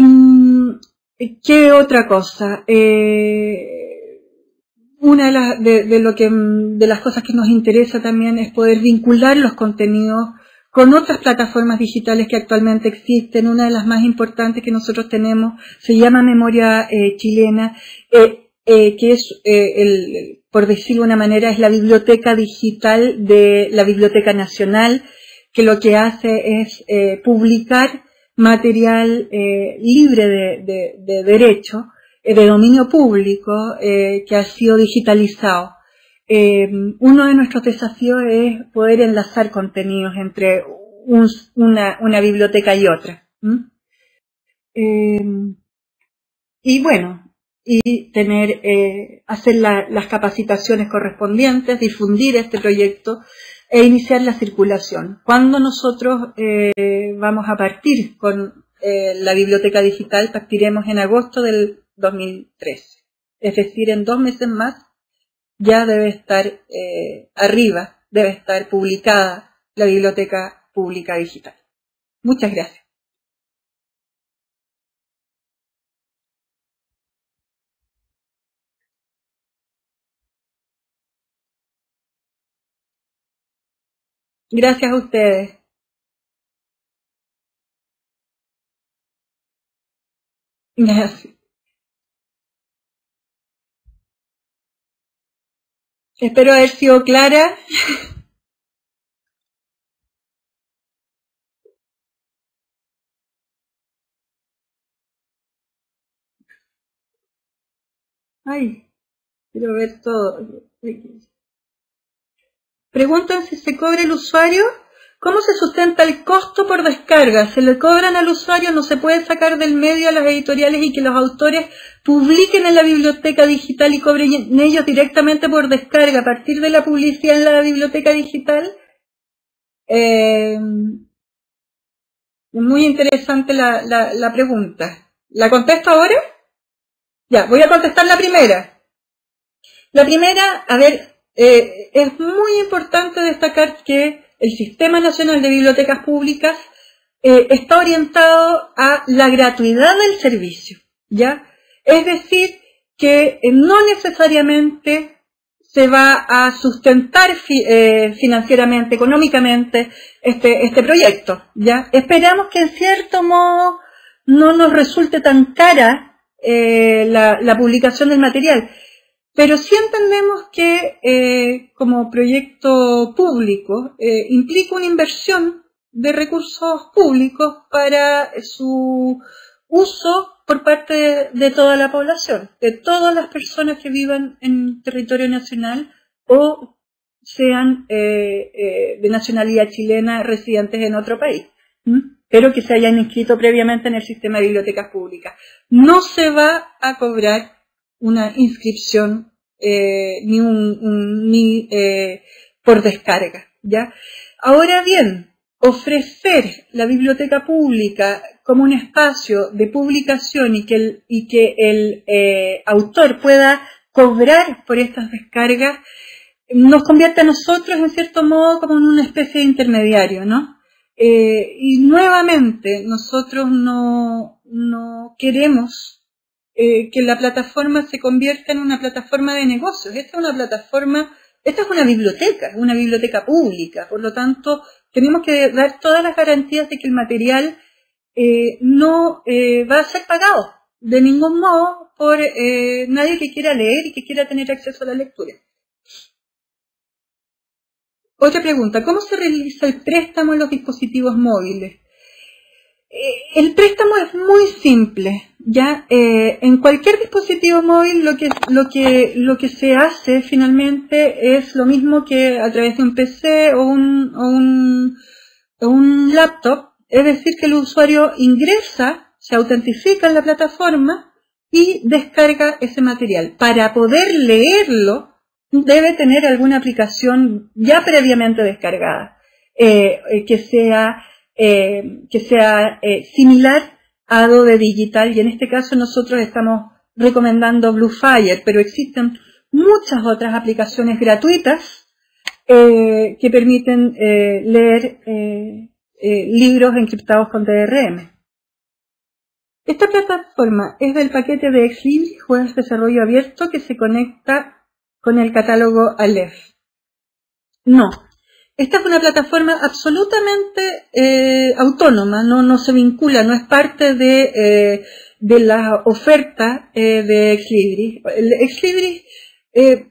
¿Qué otra cosa? Eh, una de, la, de, de, lo que, de las cosas que nos interesa también es poder vincular los contenidos con otras plataformas digitales que actualmente existen. Una de las más importantes que nosotros tenemos se llama Memoria eh, Chilena, eh, eh, que es, eh, el, por decirlo de una manera, es la biblioteca digital de la Biblioteca Nacional, que lo que hace es eh, publicar material eh, libre de, de, de derecho, eh, de dominio público, eh, que ha sido digitalizado. Eh, uno de nuestros desafíos es poder enlazar contenidos entre un, una, una biblioteca y otra. ¿Mm? Eh, y bueno, y tener, eh, hacer la, las capacitaciones correspondientes, difundir este proyecto e iniciar la circulación. Cuando nosotros eh, vamos a partir con eh, la biblioteca digital, partiremos en agosto del dos mil trece. Es decir, en dos meses más ya debe estar eh, arriba, debe estar publicada la biblioteca pública digital. Muchas gracias. Gracias a ustedes. Gracias. Espero haber sido clara. Ay, quiero ver todo. Preguntan si se cobra el usuario. ¿Cómo se sustenta el costo por descarga? ¿Se le cobran al usuario? ¿No se puede sacar del medio a las editoriales y que los autores publiquen en la biblioteca digital y cobren ellos directamente por descarga a partir de la publicidad en la biblioteca digital? Eh, muy interesante la, la, la pregunta. ¿La contesto ahora? Ya, voy a contestar la primera. La primera, a ver, eh, es muy importante destacar que el Sistema Nacional de Bibliotecas Públicas eh, está orientado a la gratuidad del servicio, ¿ya? Es decir, que eh, no necesariamente se va a sustentar fi, eh, financieramente, económicamente, este, este proyecto, ¿ya? Esperamos que en cierto modo no nos resulte tan cara eh, la, la publicación del material. Pero sí entendemos que eh, como proyecto público eh, implica una inversión de recursos públicos para su uso por parte de, de toda la población, de todas las personas que vivan en territorio nacional o sean eh, eh, de nacionalidad chilena residentes en otro país, ¿Mm? pero que se hayan inscrito previamente en el sistema de bibliotecas públicas. No se va a cobrar una inscripción eh, ni un, un ni eh, por descarga, ¿ya? Ahora bien, ofrecer la biblioteca pública como un espacio de publicación y que el, y que el eh, autor pueda cobrar por estas descargas nos convierte a nosotros en cierto modo como en una especie de intermediario, ¿no? Eh, y nuevamente nosotros no, no queremos Eh, que la plataforma se convierta en una plataforma de negocios. Esta es una plataforma Esta es una biblioteca, una biblioteca pública, por lo tanto, tenemos que dar todas las garantías de que el material eh, no eh, va a ser pagado de ningún modo por eh, nadie que quiera leer y que quiera tener acceso a la lectura. Otra pregunta, ¿cómo se realiza el préstamo en los dispositivos móviles? Eh, el préstamo es muy simple, ya eh, en cualquier dispositivo móvil lo que lo que lo que se hace finalmente es lo mismo que a través de un P C o un o un, o un laptop, es decir que el usuario ingresa, se autentifica en la plataforma y descarga ese material. Para poder leerlo debe tener alguna aplicación ya previamente descargada eh, que sea Eh, que sea eh, similar a Adobe Digital, y en este caso nosotros estamos recomendando Bluefire, pero existen muchas otras aplicaciones gratuitas eh, que permiten eh, leer eh, eh, libros encriptados con D R M. Esta plataforma es del paquete de Xlibris, juegos de desarrollo abierto, que se conecta con el catálogo Aleph. No. Esta es una plataforma absolutamente eh, autónoma, no, no se vincula, no es parte de, eh, de la oferta eh, de Xlibris. El Xlibris eh,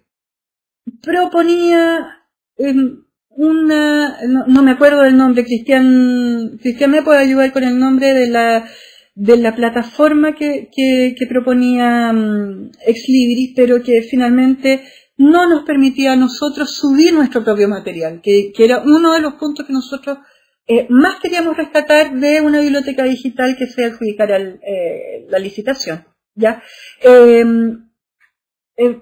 proponía eh, una, no, no me acuerdo del nombre, Cristian, Cristian me puede ayudar con el nombre de la, de la plataforma que, que, que proponía um, Xlibris, pero que finalmente no nos permitía a nosotros subir nuestro propio material, que, que era uno de los puntos que nosotros eh, más queríamos rescatar de una biblioteca digital que se adjudicara el, eh, la licitación, ¿ya? Eh, eh,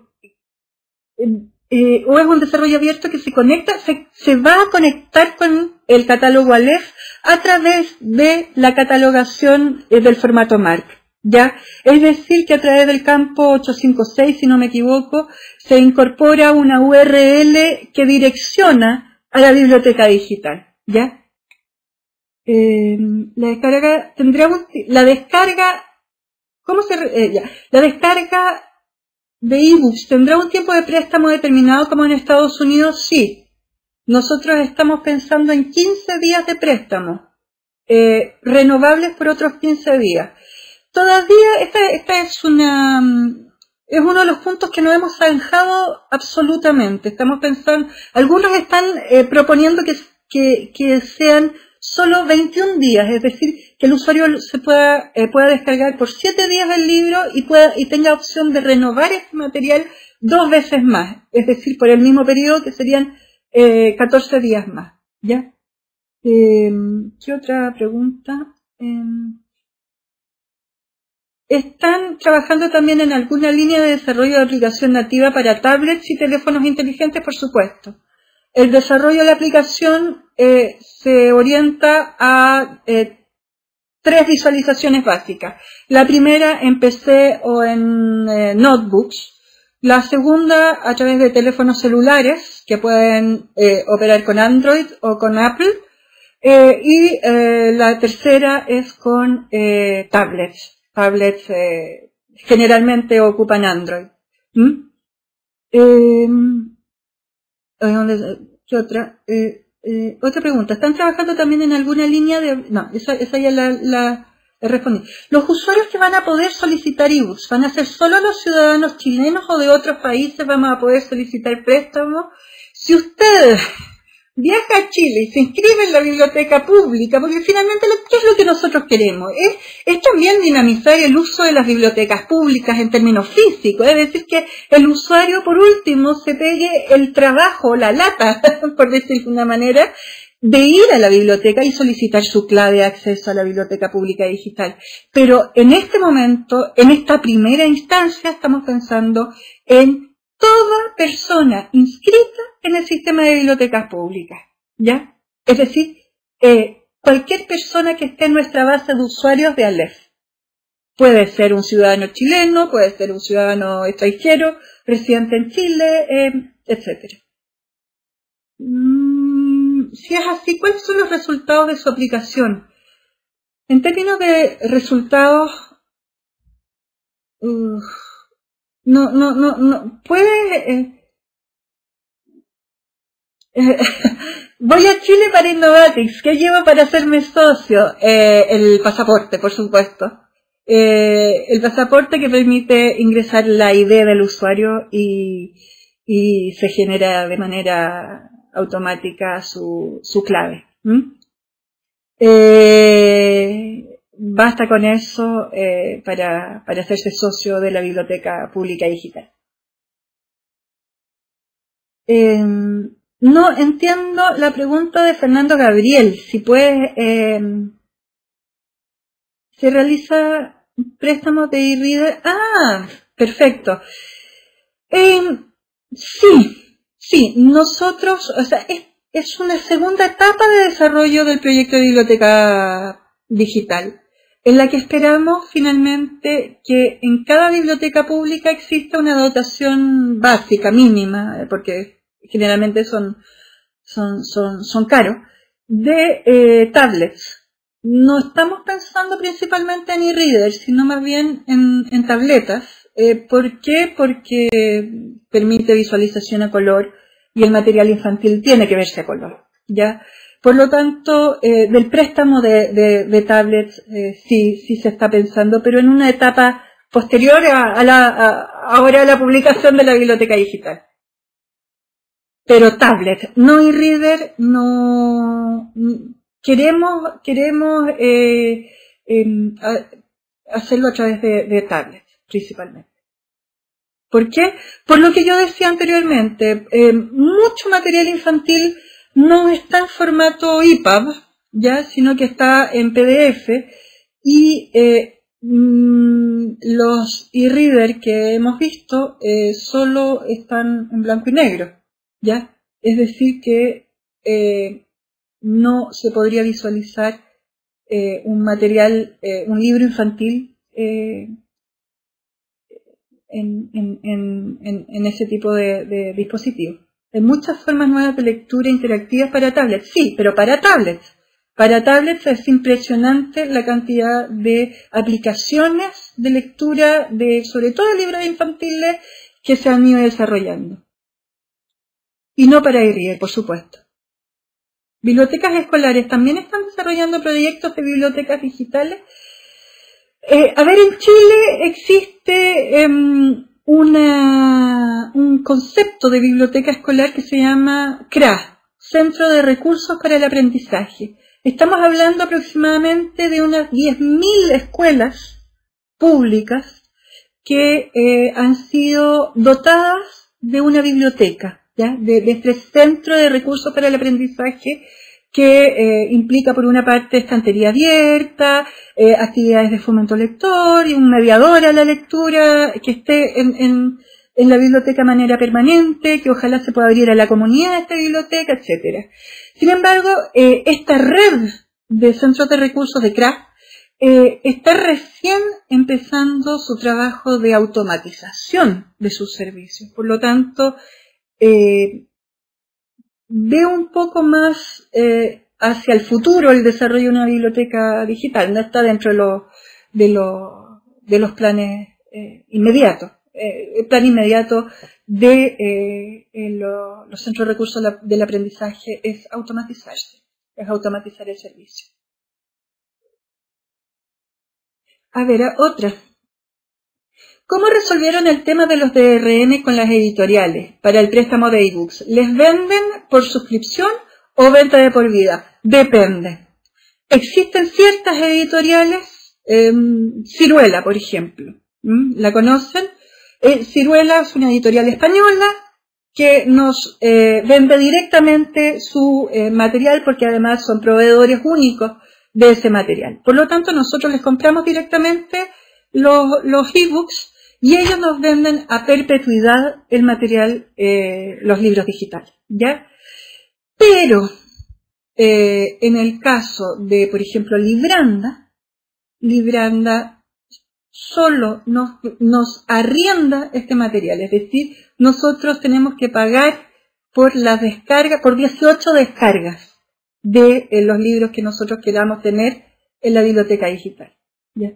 eh, o es un desarrollo abierto que se conecta, se, se va a conectar con el catálogo Aleph a través de la catalogación eh, del formato MARC. ¿Ya? Es decir, que a través del campo ochocientos cincuenta y seis, si no me equivoco, se incorpora una U R L que direcciona a la biblioteca digital, ¿ya? Eh, la descarga tendrá un, la descarga, ¿cómo se, eh, ya, la descarga de ebooks tendrá un tiempo de préstamo determinado como en Estados Unidos? Sí. Nosotros estamos pensando en quince días de préstamo, eh, renovables por otros quince días. Todavía esta, esta es una es uno de los puntos que no hemos zanjado absolutamente. Estamos pensando, algunos están eh, proponiendo que, que, que sean solo veintiún días, es decir, que el usuario se pueda eh, pueda descargar por siete días el libro y pueda y tenga opción de renovar este material dos veces más, es decir, por el mismo periodo, que serían eh, catorce días más, ¿ya? Eh, ¿Qué otra pregunta? Eh, ¿Están trabajando también en alguna línea de desarrollo de aplicación nativa para tablets y teléfonos inteligentes? Por supuesto. El desarrollo de la aplicación eh, se orienta a eh, tres visualizaciones básicas. La primera en P C o en eh, notebooks. La segunda a través de teléfonos celulares que pueden eh, operar con Android o con Apple. Eh, y eh, la tercera es con eh, tablets. Tablets eh, generalmente ocupan Android. ¿Mm? Eh, ¿Qué otra? Eh, eh, otra pregunta. ¿Están trabajando también en alguna línea de...? No, esa, esa ya la, la respondí. ¿Los usuarios que van a poder solicitar ebooks van a ser solo los ciudadanos chilenos o de otros países vamos a poder solicitar préstamos? Si ustedes viaja a Chile y se inscribe en la biblioteca pública, porque finalmente, ¿qué es lo que nosotros queremos? Es, es también dinamizar el uso de las bibliotecas públicas en términos físicos, es decir, que el usuario, por último, se pegue el trabajo, la lata, por decirlo de una manera, de ir a la biblioteca y solicitar su clave de acceso a la biblioteca pública digital. Pero en este momento, en esta primera instancia, estamos pensando en toda persona inscrita en el sistema de bibliotecas públicas, ¿ya? Es decir, eh, cualquier persona que esté en nuestra base de usuarios de Aleph. Puede ser un ciudadano chileno, puede ser un ciudadano extranjero, residente en Chile, eh, etcétera. Mm, si es así, ¿cuáles son los resultados de su aplicación? En términos de resultados, uh, no, no, no, no, puede... Eh, Voy a Chile para Innovatics. ¿Qué llevo para hacerme socio? Eh, el pasaporte, por supuesto. Eh, el pasaporte que permite ingresar la I D del usuario y, y se genera de manera automática su, su clave. ¿Mm? Eh, basta con eso eh, para, para hacerse socio de la Biblioteca Pública Digital. Eh, no entiendo la pregunta de Fernando Gabriel. Si puede, eh, se realiza préstamos de e-reader. Ah, perfecto. Eh, sí, sí, nosotros, o sea, es, es una segunda etapa de desarrollo del proyecto de biblioteca digital, en la que esperamos finalmente que en cada biblioteca pública exista una dotación básica, mínima, porque generalmente son, son, son, son caros, de eh, tablets. No estamos pensando principalmente en e-readers, sino más bien en, en tabletas. Eh, ¿Por qué? Porque permite visualización a color y el material infantil tiene que verse a color, ¿ya? Por lo tanto, eh, del préstamo de, de, de tablets eh, sí, sí se está pensando, pero en una etapa posterior a, a la, a, ahora a la publicación de la biblioteca digital. Pero tablet, no e-reader, no... Queremos, queremos eh, eh, hacerlo a través de, de tablets, principalmente. ¿Por qué? Por lo que yo decía anteriormente, eh, mucho material infantil no está en formato E P U B, ya, sino que está en P D F, y eh, mmm, los e-reader que hemos visto eh, solo están en blanco y negro, ya. Es decir que eh, no se podría visualizar eh, un material, eh, un libro infantil eh, en, en, en, en ese tipo de, de dispositivos. Hay muchas formas nuevas de lectura interactivas para tablets, sí, pero para tablets. Para tablets es impresionante la cantidad de aplicaciones de lectura, de sobre todo de libros infantiles, que se han ido desarrollando. Y no para e-reader, por supuesto. Bibliotecas escolares también están desarrollando proyectos de bibliotecas digitales. Eh, a ver, en Chile existe eh, una, un concepto de biblioteca escolar que se llama C R A, Centro de Recursos para el Aprendizaje. Estamos hablando aproximadamente de unas diez mil escuelas públicas que eh, han sido dotadas de una biblioteca. ¿Ya? De, de este centro de recursos para el aprendizaje que eh, implica por una parte estantería abierta, eh, actividades de fomento lector y un mediador a la lectura que esté en, en, en la biblioteca de manera permanente, que ojalá se pueda abrir a la comunidad de esta biblioteca, etcétera. Sin embargo, eh, esta red de centros de recursos de C R A eh, está recién empezando su trabajo de automatización de sus servicios. Por lo tanto, Eh, veo un poco más eh, hacia el futuro el desarrollo de una biblioteca digital. No está dentro de, lo, de, lo, de los planes eh, inmediatos. Eh, el plan inmediato de eh, lo, los centros de recursos del aprendizaje es automatizarse, es automatizar el servicio. A ver, otra. ¿Cómo resolvieron el tema de los D R M con las editoriales para el préstamo de ebooks? ¿Les venden por suscripción o venta de por vida? Depende. Existen ciertas editoriales, eh, Ciruela, por ejemplo. ¿Mm? ¿La conocen? Eh, Ciruela es una editorial española que nos eh, vende directamente su eh, material porque además son proveedores únicos de ese material. Por lo tanto, nosotros les compramos directamente los, los ebooks y ellos nos venden a perpetuidad el material, eh, los libros digitales, ¿ya? Pero, eh, en el caso de, por ejemplo, Libranda, Libranda solo nos, nos arrienda este material, es decir, nosotros tenemos que pagar por las descargas, por dieciocho descargas de eh, los libros que nosotros queramos tener en la biblioteca digital, ¿ya?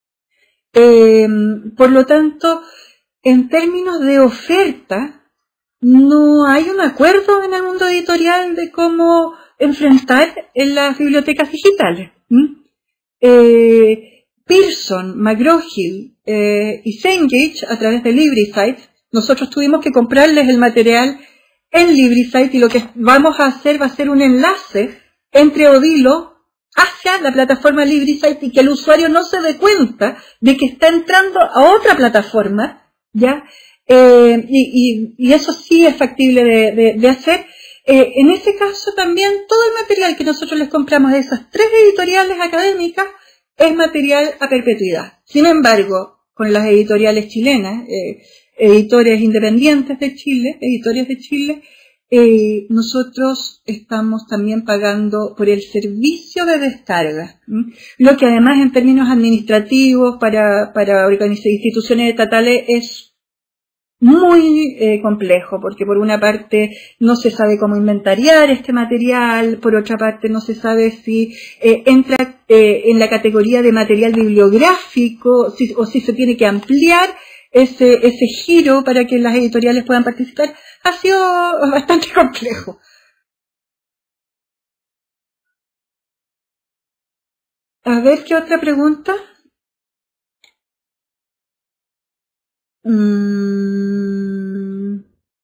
Eh, por lo tanto, en términos de oferta, no hay un acuerdo en el mundo editorial de cómo enfrentar en las bibliotecas digitales. ¿Mm? Eh, Pearson, McGraw-Hill eh, y Cengage, a través de LibriSite, nosotros tuvimos que comprarles el material en LibriSite, y lo que vamos a hacer va a ser un enlace entre Odilo hacia la plataforma LibriSite, y que el usuario no se dé cuenta de que está entrando a otra plataforma, ¿ya? Eh, y, y, y eso sí es factible de, de, de hacer. Eh, en ese caso también todo el material que nosotros les compramos de esas tres editoriales académicas es material a perpetuidad. Sin embargo, con las editoriales chilenas, eh, editores independientes de Chile, editores de Chile, eh, nosotros estamos también pagando por el servicio de descarga, ¿m? Lo que además en términos administrativos para, para organizaciones, instituciones estatales es muy eh, complejo, porque por una parte no se sabe cómo inventariar este material, por otra parte no se sabe si eh, entra eh, en la categoría de material bibliográfico, si, o si se tiene que ampliar ese, ese giro para que las editoriales puedan participar. Ha sido bastante complejo. A ver, ¿qué otra pregunta? Mm.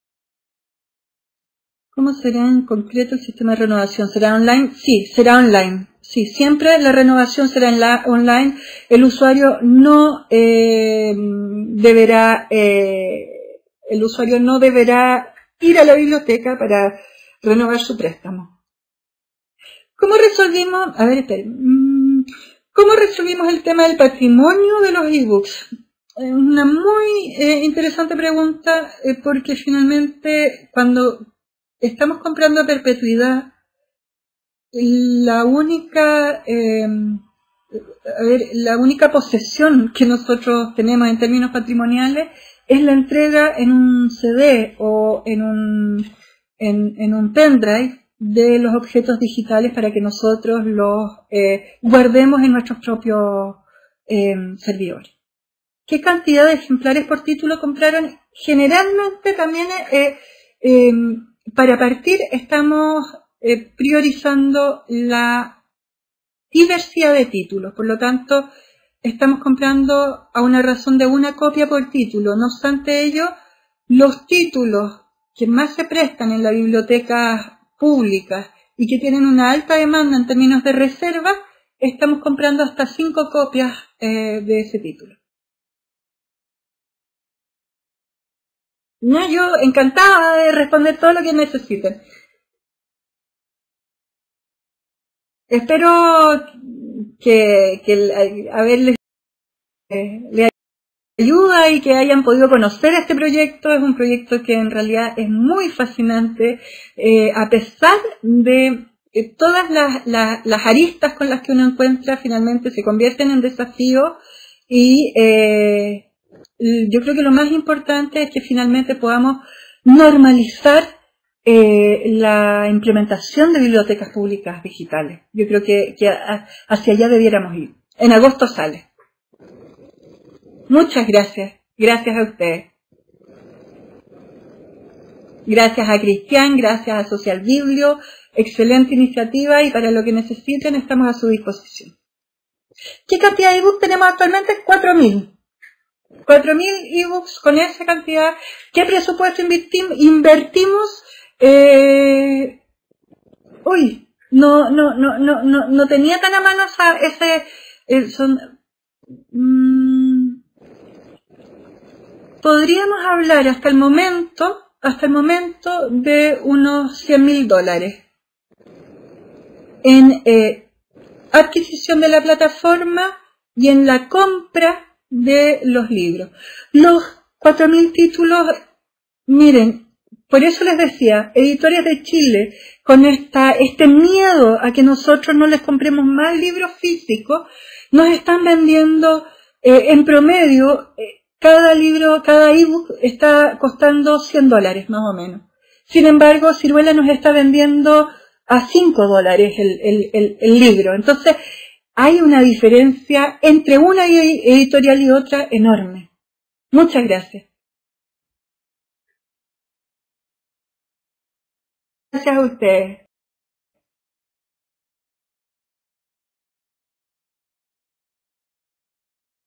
¿Cómo será en concreto el sistema de renovación? ¿Será online? Sí, será online. Sí, siempre la renovación será en la, online. El usuario no eh, deberá, eh, el usuario no deberá ir a la biblioteca para renovar su préstamo. ¿Cómo resolvimos? A ver, esperen. ¿Cómo resolvimos el tema del patrimonio de los ebooks? Es una muy eh, interesante pregunta, eh, porque finalmente cuando estamos comprando a perpetuidad, la única, eh, a ver, la única posesión que nosotros tenemos en términos patrimoniales es la entrega en un C D o en un, en, en un pendrive de los objetos digitales para que nosotros los eh, guardemos en nuestros propios eh, servidores. ¿Qué cantidad de ejemplares por título compraron? Generalmente también, eh, eh, para partir, estamos eh, priorizando la diversidad de títulos. Por lo tanto, estamos comprando a una razón de una copia por título. No obstante ello, los títulos que más se prestan en la biblioteca pública y que tienen una alta demanda en términos de reserva, estamos comprando hasta cinco copias eh, de ese título. No, yo encantada de responder todo lo que necesiten. Espero que, que haberles eh, le ayuda y que hayan podido conocer este proyecto. Es un proyecto que en realidad es muy fascinante, eh, a pesar de eh, todas las, las, las aristas con las que uno encuentra, finalmente se convierten en desafíos y eh, yo creo que lo más importante es que finalmente podamos normalizar eh, la implementación de bibliotecas públicas digitales. Yo creo que, que a, hacia allá debiéramos ir. En agosto sale. Muchas gracias. Gracias a ustedes. Gracias a Cristian, gracias a Social Biblio. Excelente iniciativa y para lo que necesiten estamos a su disposición. ¿Qué cantidad de ebooks tenemos actualmente? cuatro mil. cuatro mil ebooks con esa cantidad. ¿Qué presupuesto invertimos? Invertimos eh, uy, no, no, no, no, no, no tenía tan a mano esa, ese, eh, son, mmm, podríamos hablar hasta el momento, hasta el momento de unos cien mil dólares en eh, adquisición de la plataforma y en la compra de los libros. Los cuatro mil títulos, miren, por eso les decía, Editores de Chile, con esta, este miedo a que nosotros no les compremos más libros físicos, nos están vendiendo eh, en promedio, eh, cada libro, cada ebook está costando cien dólares más o menos. Sin embargo, Ciruela nos está vendiendo a cinco dólares el, el, el, el libro. Entonces, hay una diferencia entre una editorial y otra enorme. Muchas gracias. Gracias a ustedes.